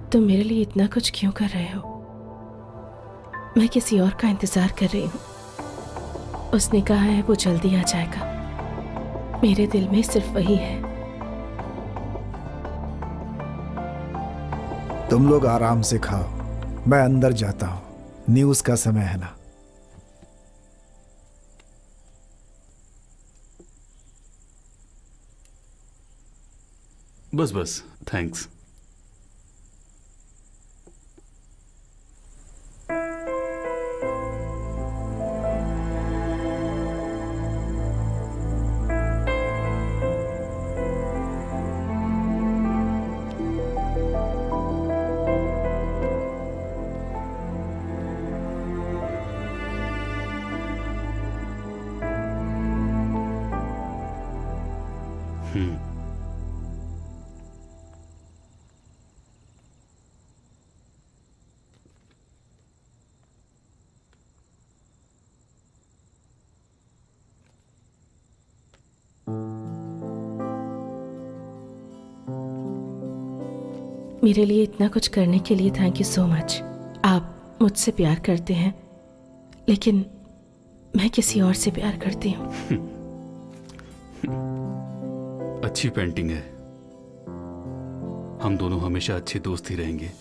तुम मेरे लिए इतना कुछ क्यों कर रहे हो? मैं किसी और का इंतजार कर रही हूँ। उसने कहा है वो जल्दी आ जाएगा। मेरे दिल में सिर्फ वही है। तुम लोग आराम से खाओ, मैं अंदर जाता हूँ। न्यूज़ का समय है ना। बस बस, थैंक्स। हम्म मेरे लिए इतना कुछ करने के लिए थैंक यू सो मच। आप मुझसे प्यार करते हैं, लेकिन मैं किसी और से प्यार करती हूँ। अच्छी पेंटिंग है। हम दोनों हमेशा अच्छे दोस्त ही रहेंगे।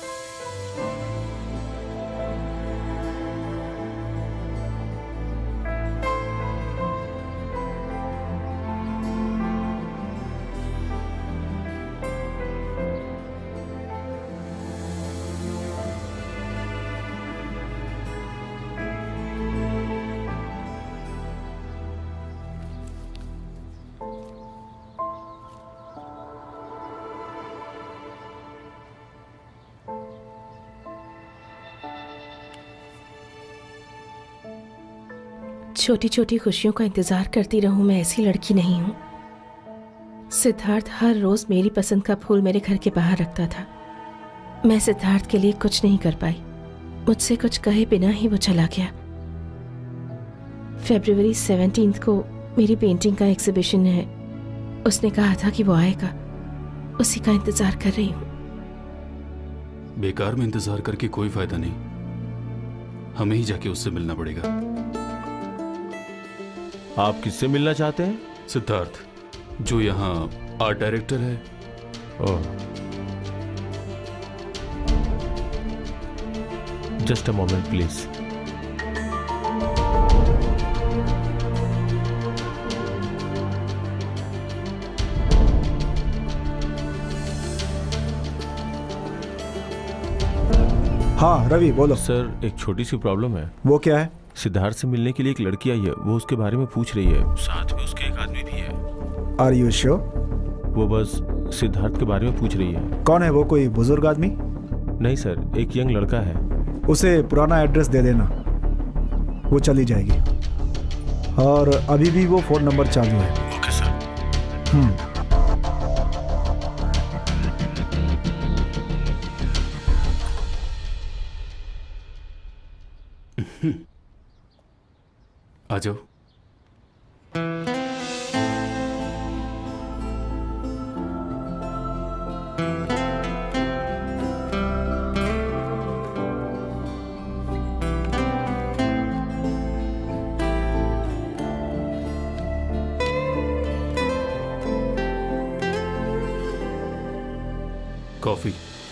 छोटी छोटी खुशियों का इंतजार करती रहूं, मैं ऐसी लड़की नहीं हूं। सिद्धार्थ हर रोज मेरी पसंद का फूल मेरे घर के बाहर रखता था। मैं सिद्धार्थ के लिए कुछ नहीं कर पाई। मुझसे कुछ कहे बिना ही वो चला गया। फरवरी सेवनटीन्थ को मेरी पेंटिंग का एग्जीबिशन है। उसने कहा था कि वो आएगा। उसी का इंतजार कर रही हूं। बेकार में इंतजार करके कोई फायदा नहीं। हमें ही जाके उससे मिलना पड़ेगा। आप किससे मिलना चाहते हैं? सिद्धार्थ, जो यहाँ आर्ट डायरेक्टर है। Oh, just a moment please. हाँ रवि बोलो। सर, एक छोटी सी प्रॉब्लम है। वो क्या है? सिद्धार्थ से मिलने के लिए एक लड़की आई है। वो उसके बारे में पूछ रही है। साथ में उसके एक आदमी भी है। Are you sure? वो बस सिद्धार्थ के बारे में पूछ रही है। कौन है वो? कोई बुजुर्ग आदमी? नहीं सर, एक यंग लड़का है। उसे पुराना एड्रेस दे देना, वो चली जाएगी। और अभी भी वो फोन नंबर चालू है। Okay sir. हम्म आ जाओ। कॉफी।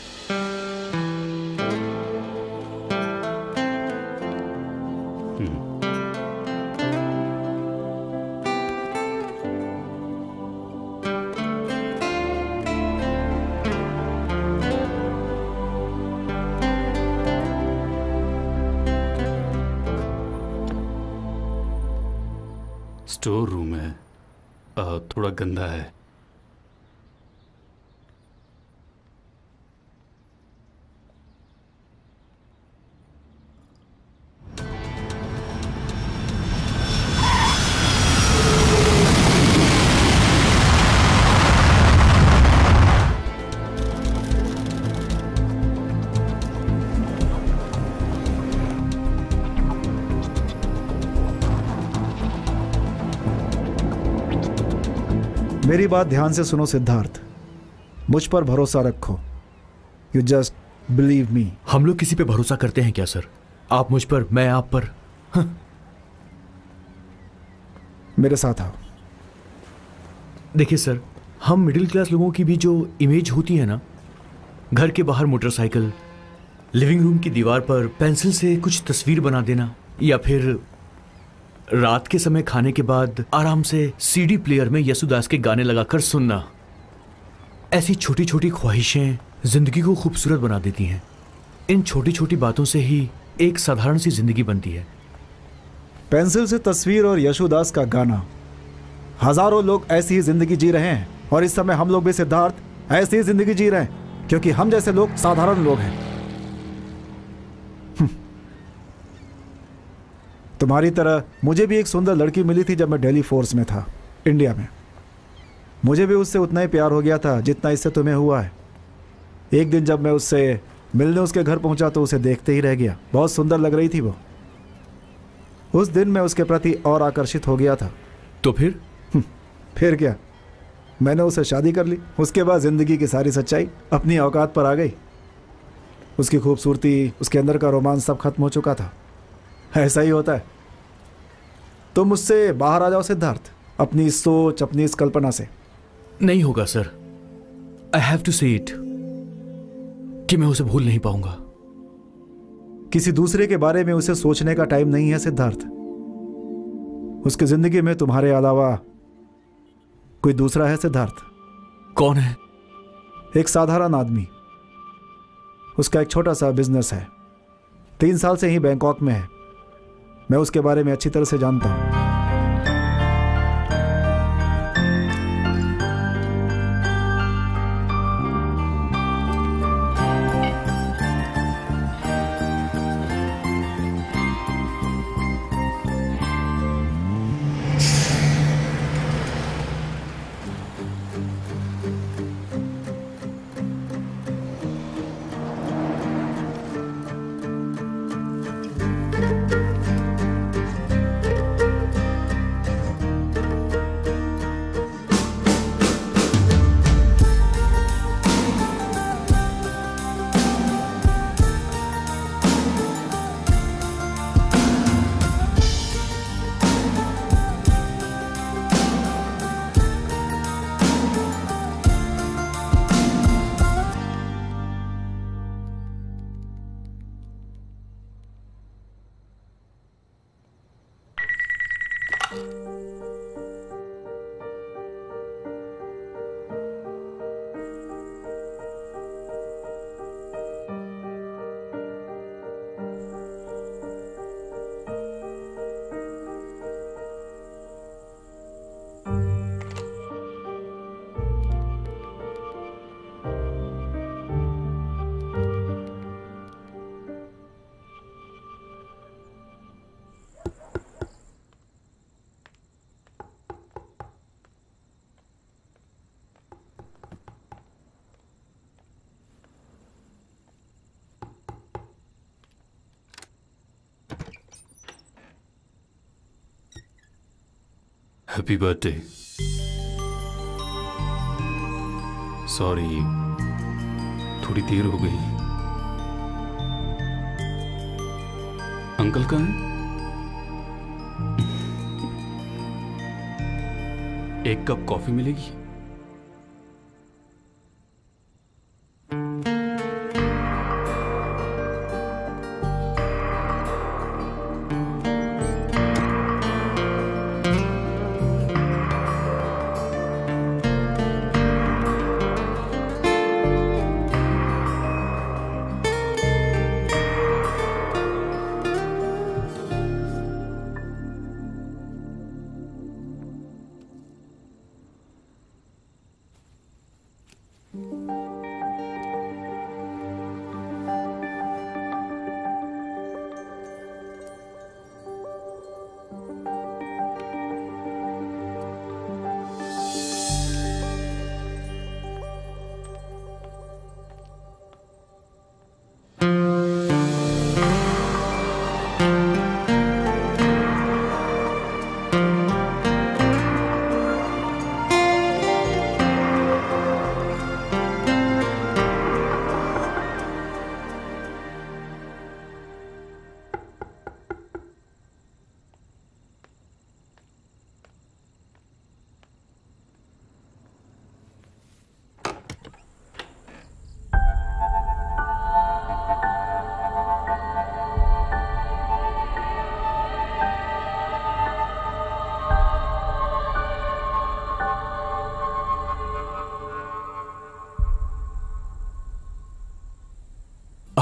स्टोर रूम है, आ, थोड़ा गंदा है। मेरी बात ध्यान से सुनो सिद्धार्थ, मुझ पर भरोसा रखो। You just believe me. हम लोग किसी पे भरोसा करते हैं क्या सर? आप मुझ पर, मैं आप पर। हाँ। मेरे साथ आओ। देखिए सर, हम मिडिल क्लास लोगों की भी जो इमेज होती है ना, घर के बाहर मोटरसाइकिल, लिविंग रूम की दीवार पर पेंसिल से कुछ तस्वीर बना देना, या फिर रात के समय खाने के बाद आराम से सीडी प्लेयर में यसुदास के गाने लगाकर सुनना, ऐसी छोटी छोटी ख्वाहिशें जिंदगी को खूबसूरत बना देती हैं। इन छोटी छोटी बातों से ही एक साधारण सी जिंदगी बनती है। पेंसिल से तस्वीर और यशुदास का गाना, हजारों लोग ऐसी ही जिंदगी जी रहे हैं, और इस समय हम लोग भी सिद्धार्थ ऐसी ही जिंदगी जी रहे हैं, क्योंकि हम जैसे लोग साधारण लोग हैं। तुम्हारी तरह मुझे भी एक सुंदर लड़की मिली थी जब मैं दिल्ली फोर्स में था, इंडिया में। मुझे भी उससे उतना ही प्यार हो गया था जितना इससे तुम्हें हुआ है। एक दिन जब मैं उससे मिलने उसके घर पहुंचा तो उसे देखते ही रह गया। बहुत सुंदर लग रही थी वो। उस दिन मैं उसके प्रति और आकर्षित हो गया था। तो फिर फिर क्या, मैंने उससे शादी कर ली। उसके बाद जिंदगी की सारी सच्चाई अपनी औकात पर आ गई। उसकी खूबसूरती, उसके अंदर का रोमांस सब खत्म हो चुका था। ऐसा ही होता है। तुम मुझसे बाहर आ जाओ सिद्धार्थ, अपनी इस सोच, अपनी इस कल्पना से। नहीं होगा sir, I have to see it कि मैं उसे भूल नहीं पाऊंगा। किसी दूसरे के बारे में उसे सोचने का टाइम नहीं है सिद्धार्थ। उसकी जिंदगी में तुम्हारे अलावा कोई दूसरा है सिद्धार्थ। कौन है? एक साधारण आदमी। उसका एक छोटा सा बिजनेस है। तीन साल से ही बैंकॉक में है। मैं उसके बारे में अच्छी तरह से जानता हूं। Happy birthday. सॉरी, थोड़ी देर हो गई। अंकल कहाँ हैं? एक कप कॉफी मिलेगी?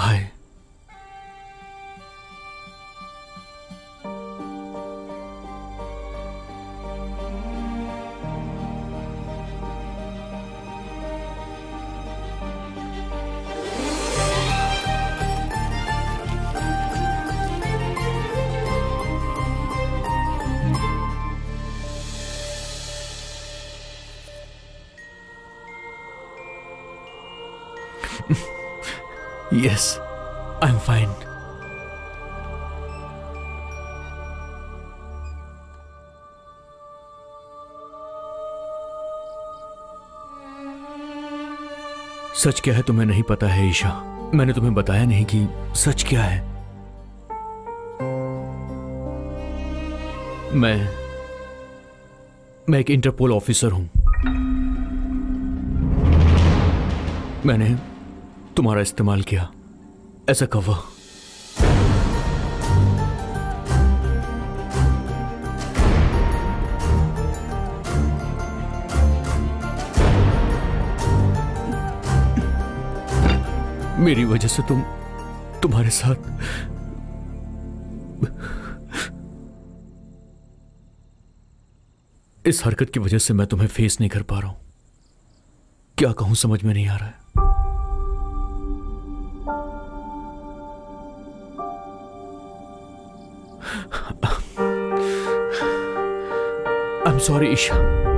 हाय। Yes, I'm fine. सच क्या है तुम्हें नहीं पता है ईशा। मैंने तुम्हें बताया नहीं कि सच क्या है। मैं मैं एक इंटरपोल ऑफिसर हूं। मैंने तुम्हारा इस्तेमाल किया एज अ कवर। मेरी वजह से तुम तुम्हारे साथ इस हरकत की वजह से मैं तुम्हें फेस नहीं कर पा रहा हूं। क्या कहूं समझ में नहीं आ रहा है। I'm sorry, Isha.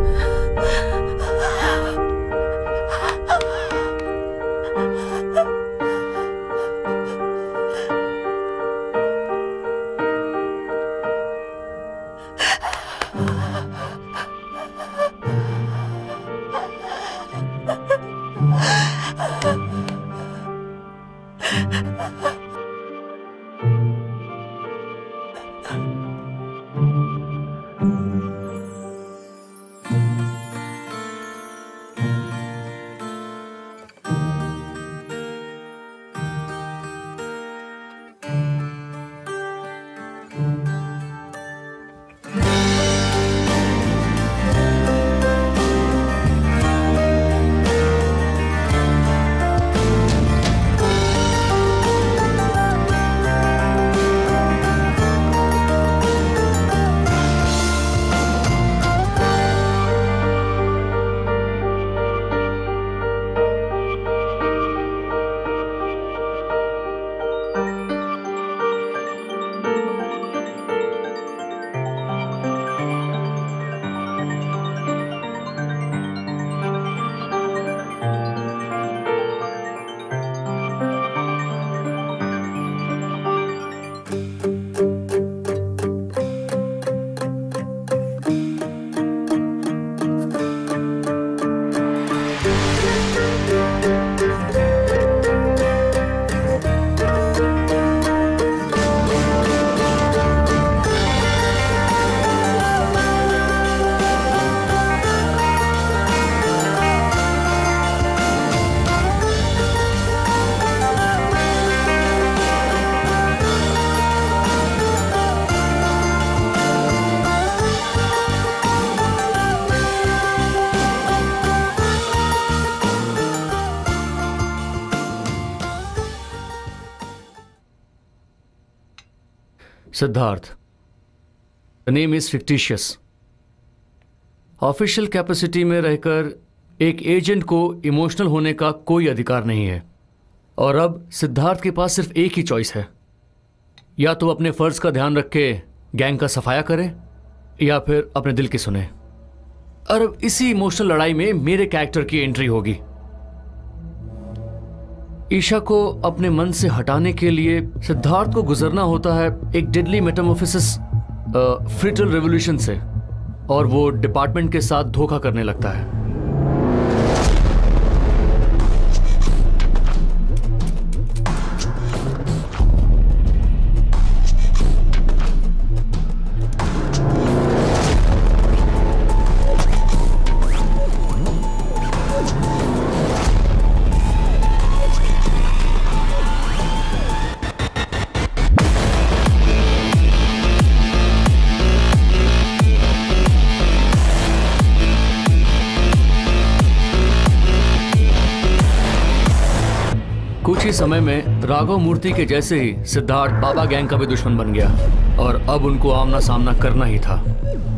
Siddharth, the name is fictitious. Official capacity में रहकर एक एजेंट को इमोशनल होने का कोई अधिकार नहीं है। और अब सिद्धार्थ के पास सिर्फ एक ही चॉइस है, या तो अपने फर्ज का ध्यान रख के गैंग का सफाया करे या फिर अपने दिल की सुने। और अब इसी इमोशनल लड़ाई में मेरे कैरेक्टर की एंट्री होगी। ईशा को अपने मन से हटाने के लिए सिद्धार्थ को गुजरना होता है एक डेडली मेटामॉर्फोसिस फ्रीटल रेवोल्यूशन से, और वो डिपार्टमेंट के साथ धोखा करने लगता है। कुछ ही समय में राघव मूर्ति के जैसे ही सिद्धार्थ बाबा गैंग का भी दुश्मन बन गया और अब उनको आमना सामना करना ही था।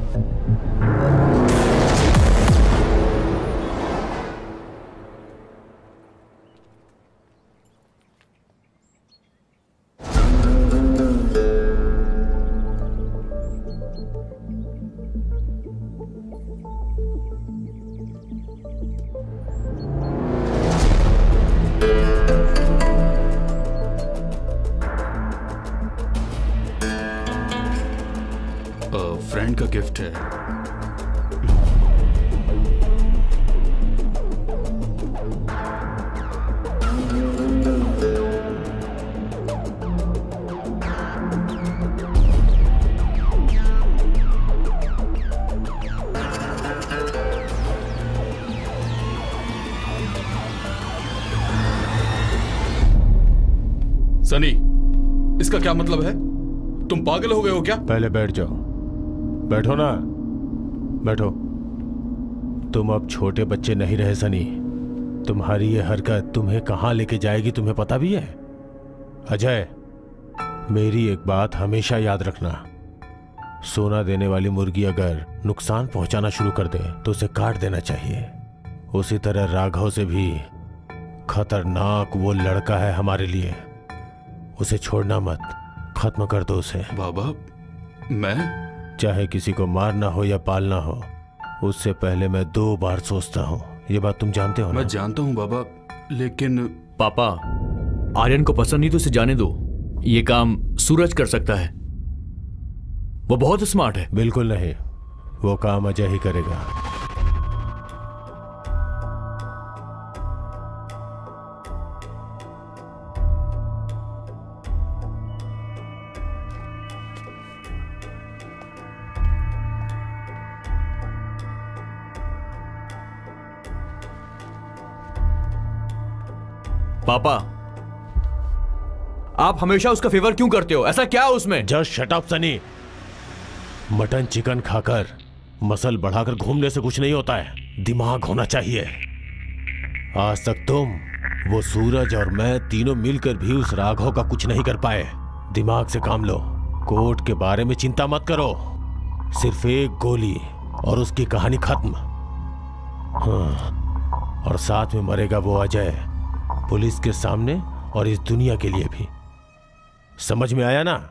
फ्रेंड का गिफ्ट है। सनी, इसका क्या मतलब है? तुम पागल हो गए हो क्या? पहले बैठ जाओ। बैठो ना, बैठो। तुम अब छोटे बच्चे नहीं रहे सनी। तुम्हारी ये हरकत तुम्हें कहां लेके जाएगी तुम्हें पता भी है? अजय, मेरी एक बात हमेशा याद रखना। सोना देने वाली मुर्गी अगर नुकसान पहुंचाना शुरू कर दे तो उसे काट देना चाहिए। उसी तरह राघव से भी खतरनाक वो लड़का है हमारे लिए। उसे छोड़ना मत, खत्म कर दो उसे। बाबा, मैं चाहे किसी को मारना हो या पालना हो, उससे पहले मैं दो बार सोचता हूँ। ये बात तुम जानते हो ना? मैं जानता हूँ बाबा, लेकिन पापा, आर्यन को पसंद नहीं तो उसे जाने दो। ये काम सूरज कर सकता है, वो बहुत स्मार्ट है। बिल्कुल नहीं, वो काम अजय ही करेगा। पापा, आप हमेशा उसका फेवर क्यों करते हो? ऐसा क्या है उसमें? Just shut up Sunny. Mutton chicken खाकर मसल बढ़ाकर घूमने से कुछ नहीं होता है, दिमाग होना चाहिए। आज तक तुम, वो सूरज और मैं तीनों मिलकर भी उस राघव का कुछ नहीं कर पाए। दिमाग से काम लो। कोर्ट के बारे में चिंता मत करो। सिर्फ एक गोली और उसकी कहानी खत्म। हाँ, और साथ में मरेगा वो अजय, पुलिस के सामने और इस दुनिया के लिए भी। समझ में आया ना?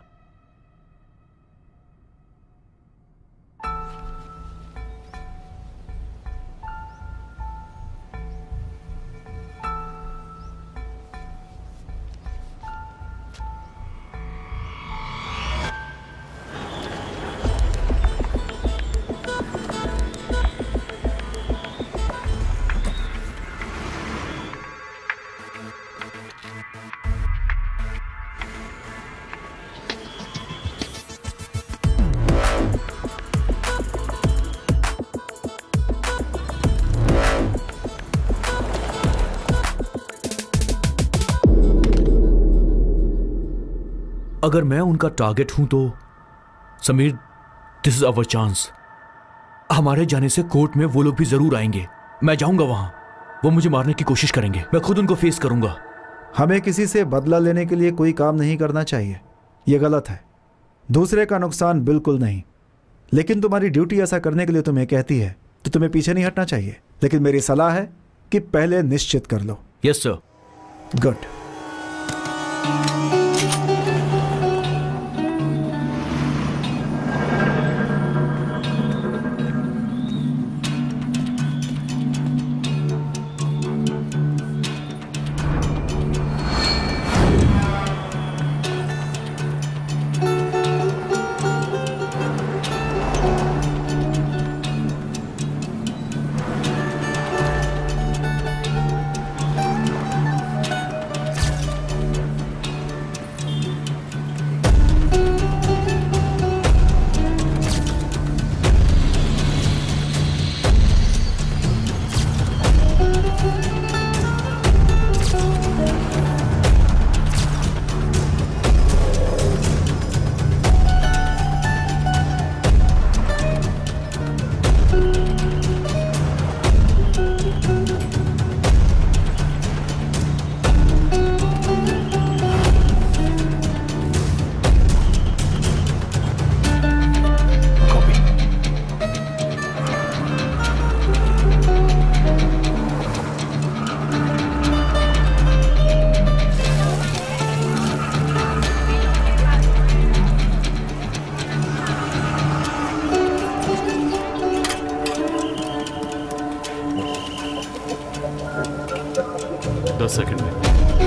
अगर मैं उनका टारगेट हूं तो Sameer, this is our chance. हमारे जाने से कोर्ट में वो लोग भी जरूर आएंगे। मैं जाऊंगा वहां, वो मुझे मारने की कोशिश करेंगे, मैं खुद उनको फेस करूंगा। हमें किसी से बदला लेने के लिए कोई काम नहीं करना चाहिए, ये गलत है। दूसरे का नुकसान बिल्कुल नहीं। लेकिन तुम्हारी ड्यूटी ऐसा करने के लिए तुम्हें कहती है तो तुम्हें पीछे नहीं हटना चाहिए। लेकिन मेरी सलाह है कि पहले निश्चित कर लो। Yes sir. गुड। दस सेकंड में।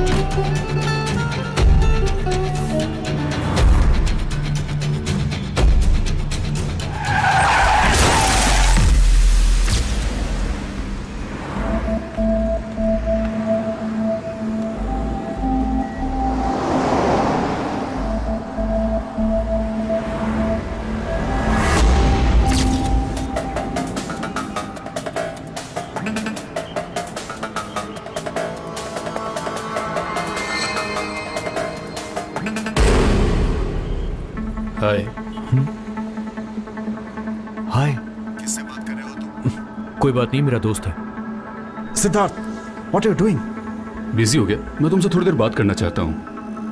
हाय। हाय। किससे बात कर रहे हो तुम? कोई बात नहीं, मेरा दोस्त है। Siddharth, what are you doing? Busy हो गया? मैं तुमसे थोड़ी देर बात करना चाहता हूँ।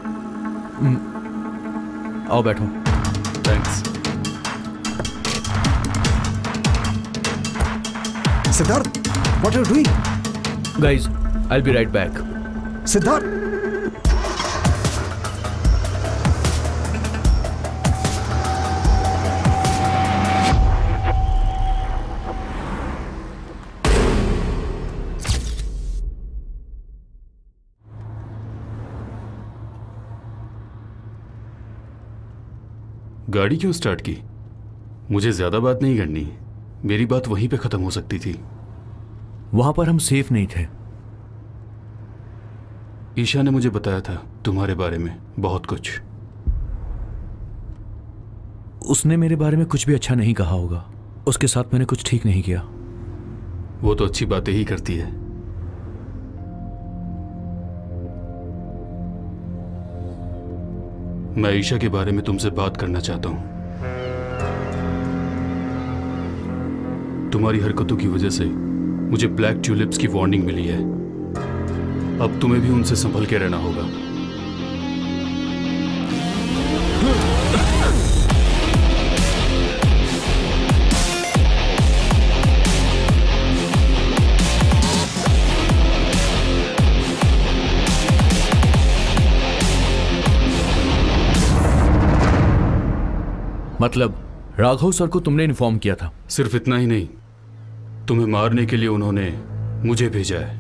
आओ बैठो। Thanks. Siddharth, what are you doing? Guys, I will be right back. Siddharth, गाड़ी क्यों स्टार्ट की? मुझे ज्यादा बात नहीं करनी, मेरी बात वहीं पे खत्म हो सकती थी। वहां पर हम सेफ नहीं थे। ईशा ने मुझे बताया था तुम्हारे बारे में बहुत कुछ। उसने मेरे बारे में कुछ भी अच्छा नहीं कहा होगा। उसके साथ मैंने कुछ ठीक नहीं किया। वो तो अच्छी बातें ही करती है। मैं ईशा के बारे में तुमसे बात करना चाहता हूं। तुम्हारी हरकतों की वजह से मुझे ब्लैक ट्यूलिप्स की वार्निंग मिली है। अब तुम्हें भी उनसे संभल के रहना होगा। मतलब राघव सर को तुमने इन्फॉर्म किया था? सिर्फ इतना ही नहीं, तुम्हें मारने के लिए उन्होंने मुझे भेजा है।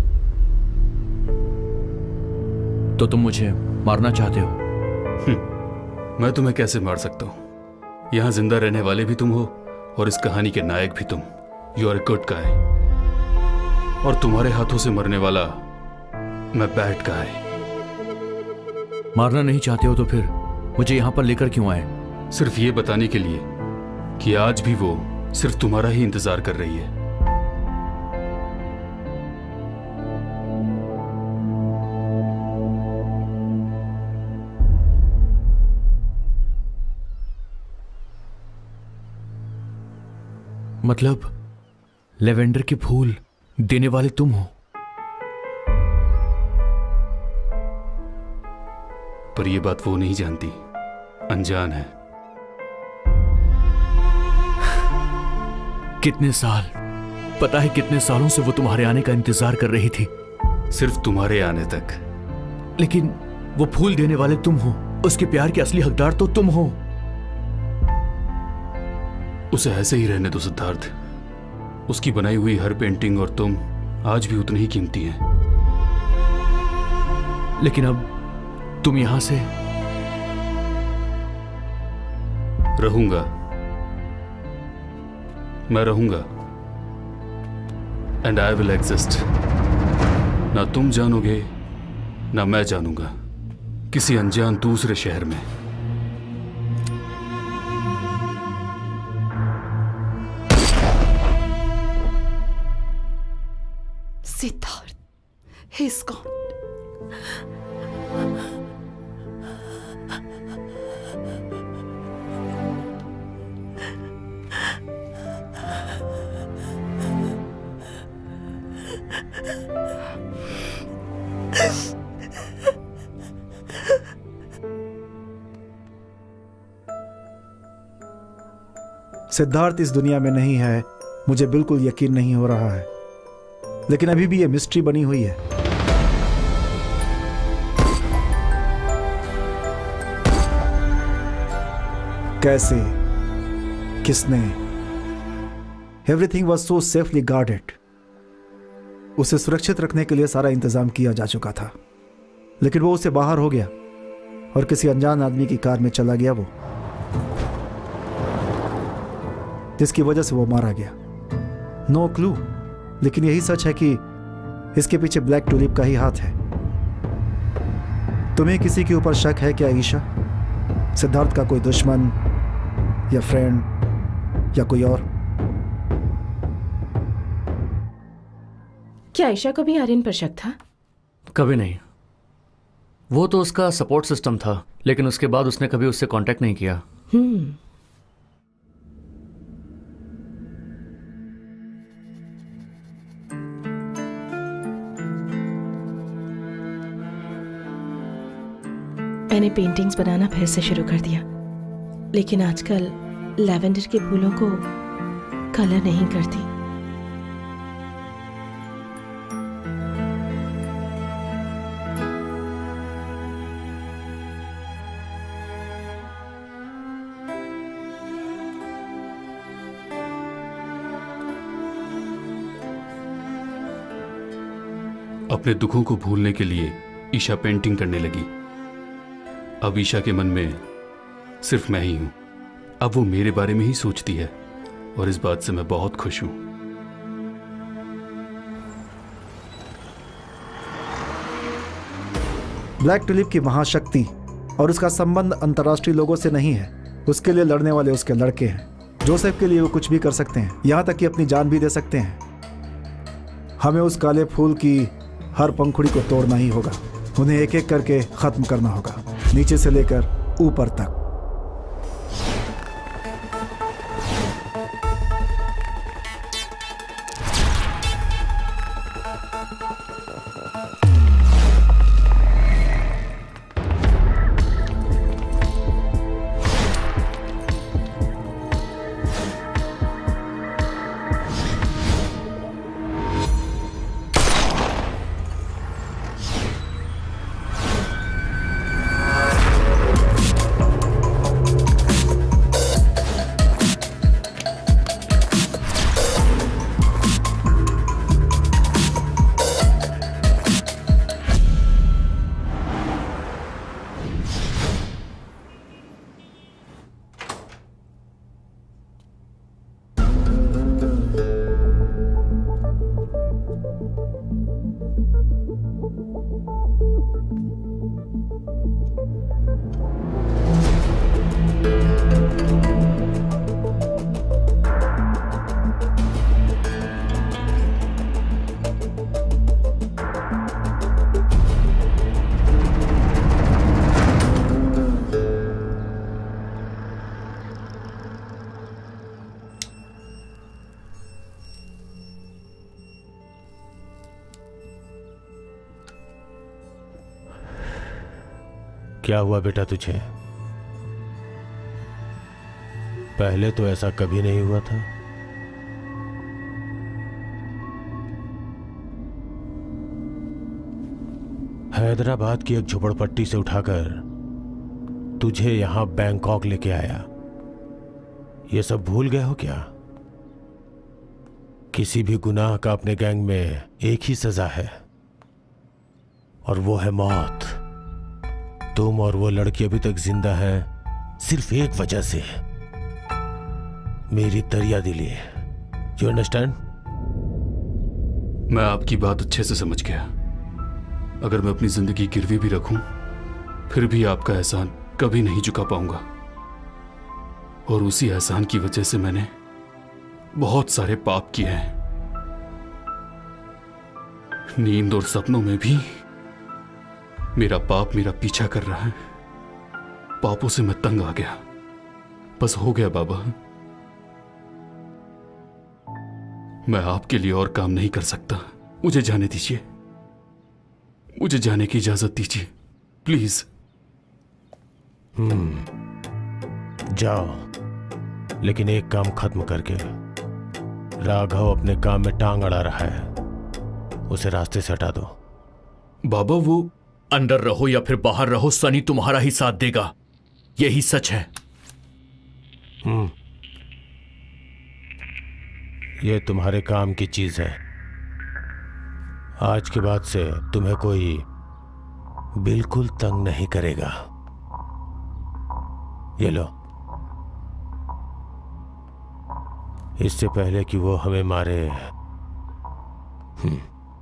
तो तुम मुझे मारना चाहते हो? मैं तुम्हें कैसे मार सकता हूं? यहां जिंदा रहने वाले भी तुम हो और इस कहानी के नायक भी तुम। You are a good guy. और तुम्हारे हाथों से मरने वाला मैं बैड गाय। मारना नहीं चाहते हो तो फिर मुझे यहां पर लेकर क्यों आए? सिर्फ ये बताने के लिए कि आज भी वो सिर्फ तुम्हारा ही इंतजार कर रही है। मतलब लेवेंडर के फूल देने वाले तुम हो? पर यह बात वो नहीं जानती, अनजान है। कितने साल, पता है कितने सालों से वो तुम्हारे आने का इंतजार कर रही थी। सिर्फ तुम्हारे आने तक। लेकिन वो फूल देने वाले तुम हो, उसके प्यार के असली हकदार तो तुम हो। उसे ऐसे ही रहने दो सिद्धार्थ। उसकी बनाई हुई हर पेंटिंग और तुम आज भी उतनी ही कीमती हैं। लेकिन अब तुम यहां से रहूंगा, मैं रहूंगा एंड आई विल एग्जिस्ट। ना तुम जानोगे ना मैं जानूंगा, किसी अनजान दूसरे शहर में। Siddharth, he's gone. सिद्धार्थ इस दुनिया में नहीं है, मुझे बिल्कुल यकीन नहीं हो रहा है, लेकिन अभी भी ये मिस्ट्री बनी हुई है। कैसे, किसने? Everything was so safely guarded, उसे सुरक्षित रखने के लिए सारा इंतजाम किया जा चुका था, लेकिन वो उससे बाहर हो गया और किसी अनजान आदमी की कार में चला गया वो, जिसकी वजह से वो मारा गया। नो क्लू, लेकिन यही सच है कि इसके पीछे ब्लैक टुलिप का ही हाथ है। तुम्हें किसी के ऊपर शक है क्या ईशा? सिद्धार्थ का कोई दुश्मन या फ्रेंड या कोई और? क्या ईशा को भी आर्यन पर शक था? कभी नहीं। वो तो उसका सपोर्ट सिस्टम था, लेकिन उसके बाद उसने कभी उससे कांटेक्ट नहीं किया। हम्म मैंने पेंटिंग्स बनाना फिर से शुरू कर दिया, लेकिन आजकल लैवेंडर के फूलों को कलर नहीं करती। अपने दुखों को भूलने के लिए ईशा पेंटिंग करने लगी। अब ईशा के मन में सिर्फ मैं ही हूं। अब वो मेरे बारे में ही सोचती है और इस बात से मैं बहुत खुश हूं। ब्लैक टुलिप की महाशक्ति और उसका संबंध अंतर्राष्ट्रीय लोगों से नहीं है। उसके लिए लड़ने वाले उसके लड़के हैं। जोसेफ के लिए वो कुछ भी कर सकते हैं, यहां तक कि अपनी जान भी दे सकते हैं। हमें उस काले फूल की हर पंखुड़ी को तोड़ना ही होगा। उन्हें एक एक करके खत्म करना होगा, नीचे से लेकर ऊपर तक। क्या हुआ बेटा तुझे? पहले तो ऐसा कभी नहीं हुआ था। हैदराबाद की एक झोपड़पट्टी से उठाकर तुझे यहां बैंकॉक लेके आया। ये सब भूल गए हो क्या? किसी भी गुनाह का अपने गैंग में एक ही सजा है, और वो है मौत। तुम और वो लड़की अभी तक जिंदा है सिर्फ एक वजह से, मेरी दरिया दिली। You understand? मैं आपकी बात अच्छे से समझ गया। अगर मैं अपनी जिंदगी गिरवी भी रखूं, फिर भी आपका एहसान कभी नहीं चुका पाऊंगा। और उसी एहसान की वजह से मैंने बहुत सारे पाप किए हैं। नींद और सपनों में भी मेरा पाप मेरा पीछा कर रहा है। पापों से मैं तंग आ गया। बस हो गया बाबा। मैं आपके लिए और काम नहीं कर सकता। मुझे जाने दीजिए। मुझे जाने की इजाजत दीजिए प्लीज। हम्म जाओ, लेकिन एक काम खत्म करके। राघव अपने काम में टांग अड़ा रहा है, उसे रास्ते से हटा दो। बाबा वो अंदर रहो या फिर बाहर रहो, सनी तुम्हारा ही साथ देगा। यही सच है। हम्म ये तुम्हारे काम की चीज है। आज के बाद से तुम्हें कोई बिल्कुल तंग नहीं करेगा। ये लो, इससे पहले कि वो हमें मारे। हम्म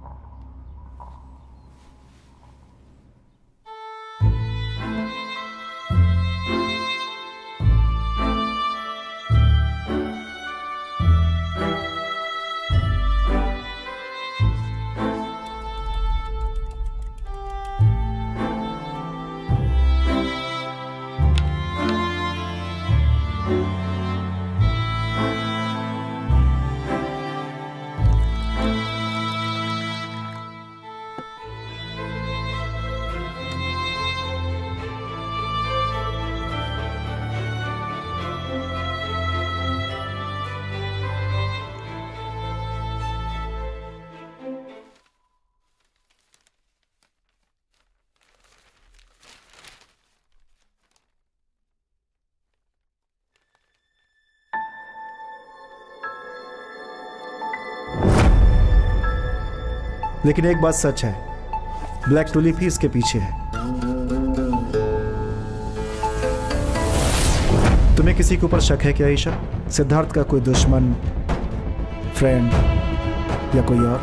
लेकिन एक बात सच है, ब्लैक टुलिप ही इसके पीछे है। तुम्हें किसी के ऊपर शक है क्या ईशा? सिद्धार्थ का कोई दुश्मन, फ्रेंड या कोई और?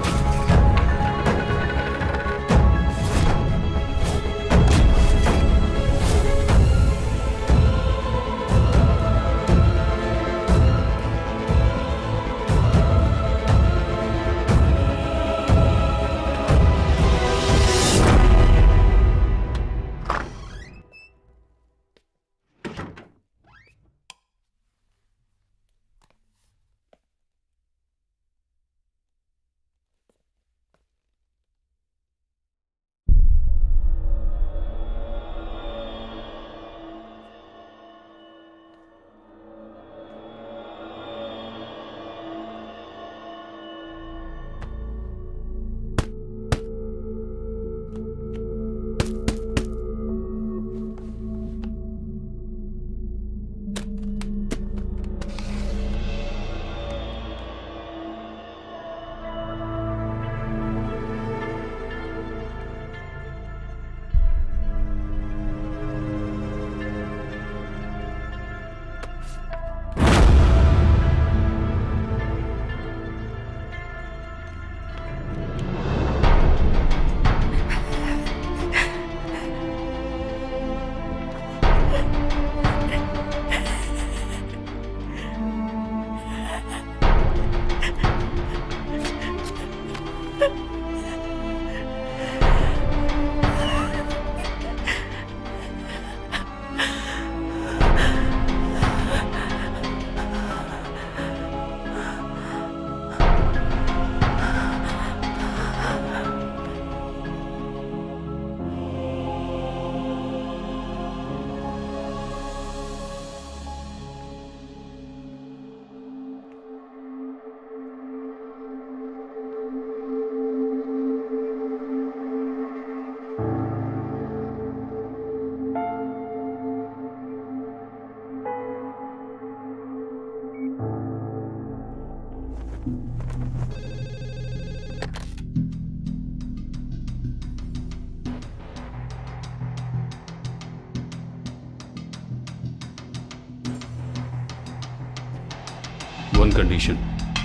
One condition.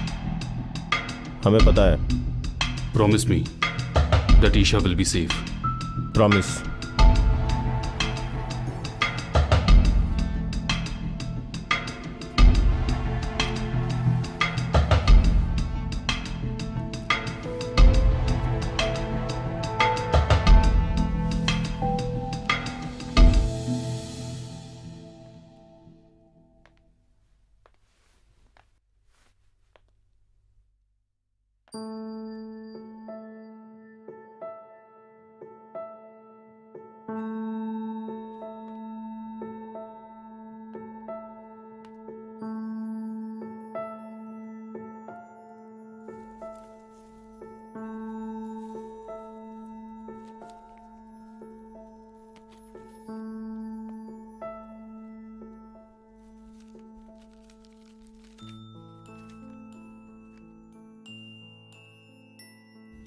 हमें पता है। Promise me that Isha will be safe. Promise.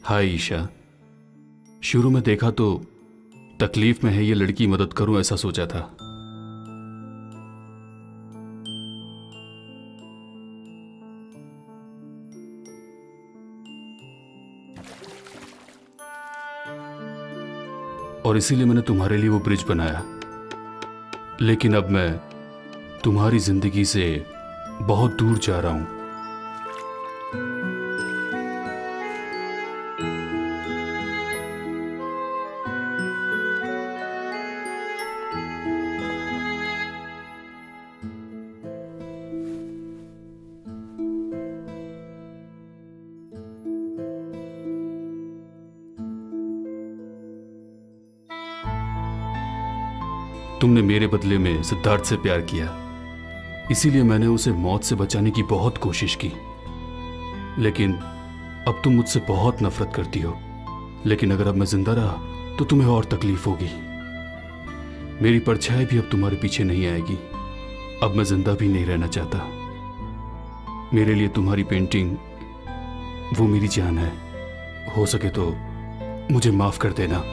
हाय ईशा। शुरू में देखा तो तकलीफ में है ये लड़की, मदद करूं ऐसा सोचा था। और इसीलिए मैंने तुम्हारे लिए वो ब्रिज बनाया। लेकिन अब मैं तुम्हारी जिंदगी से बहुत दूर जा रहा हूं। तुमने मेरे बदले में सिद्धार्थ से प्यार किया, इसीलिए मैंने उसे मौत से बचाने की बहुत कोशिश की। लेकिन अब तुम मुझसे बहुत नफरत करती हो। लेकिन अगर अब मैं जिंदा रहा तो तुम्हें और तकलीफ होगी। मेरी परछाई भी अब तुम्हारे पीछे नहीं आएगी। अब मैं जिंदा भी नहीं रहना चाहता। मेरे लिए तुम्हारी पेंटिंग वो मेरी जान है। हो सके तो मुझे माफ कर देना।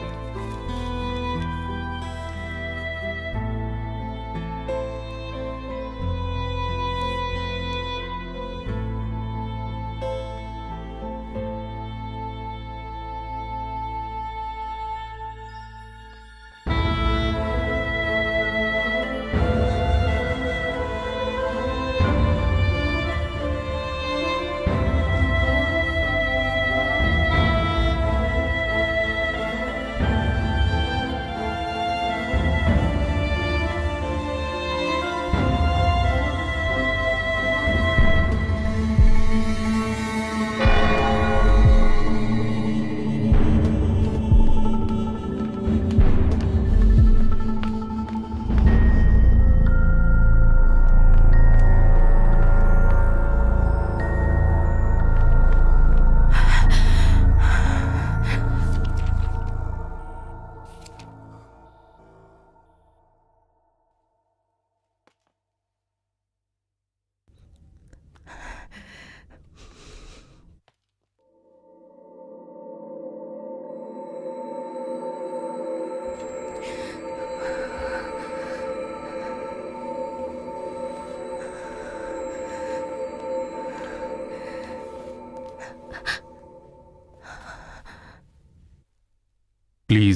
प्लीज।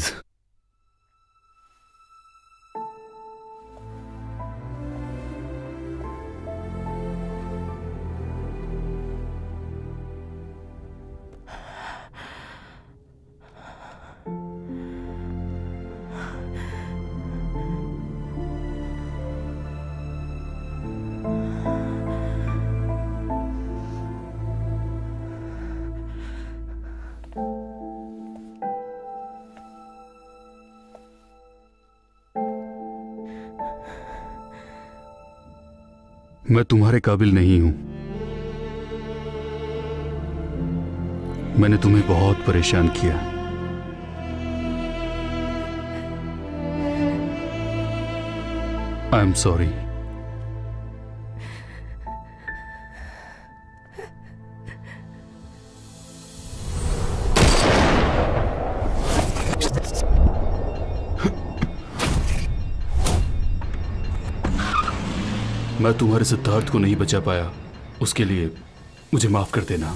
मैं तुम्हारे काबिल नहीं हूं। मैंने तुम्हें बहुत परेशान किया। I am sorry. मैं तुम्हारे सिद्धार्थ को नहीं बचा पाया, उसके लिए मुझे माफ कर देना।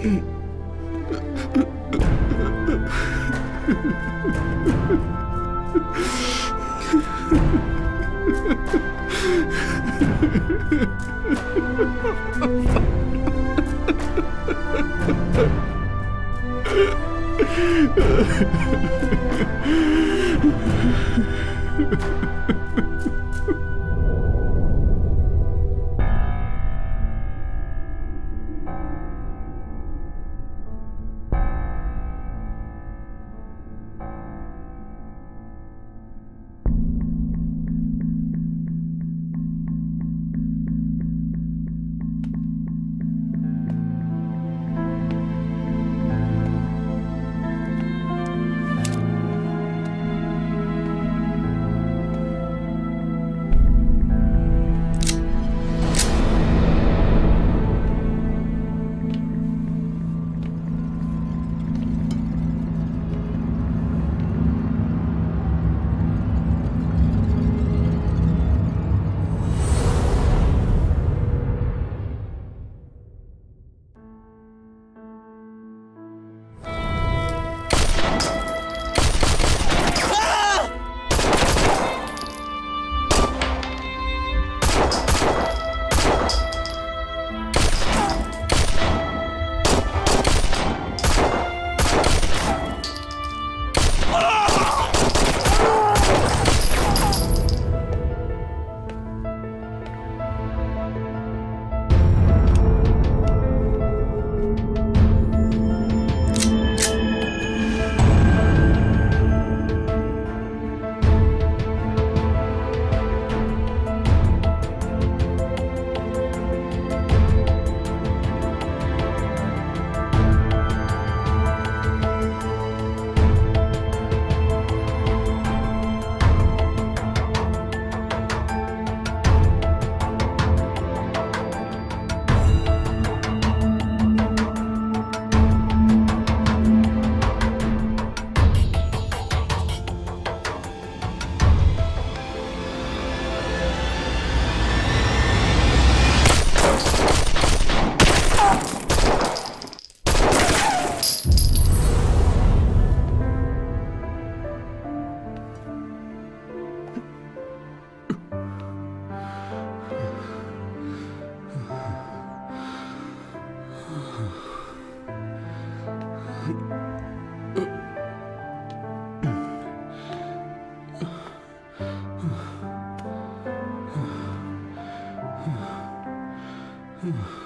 Hmm.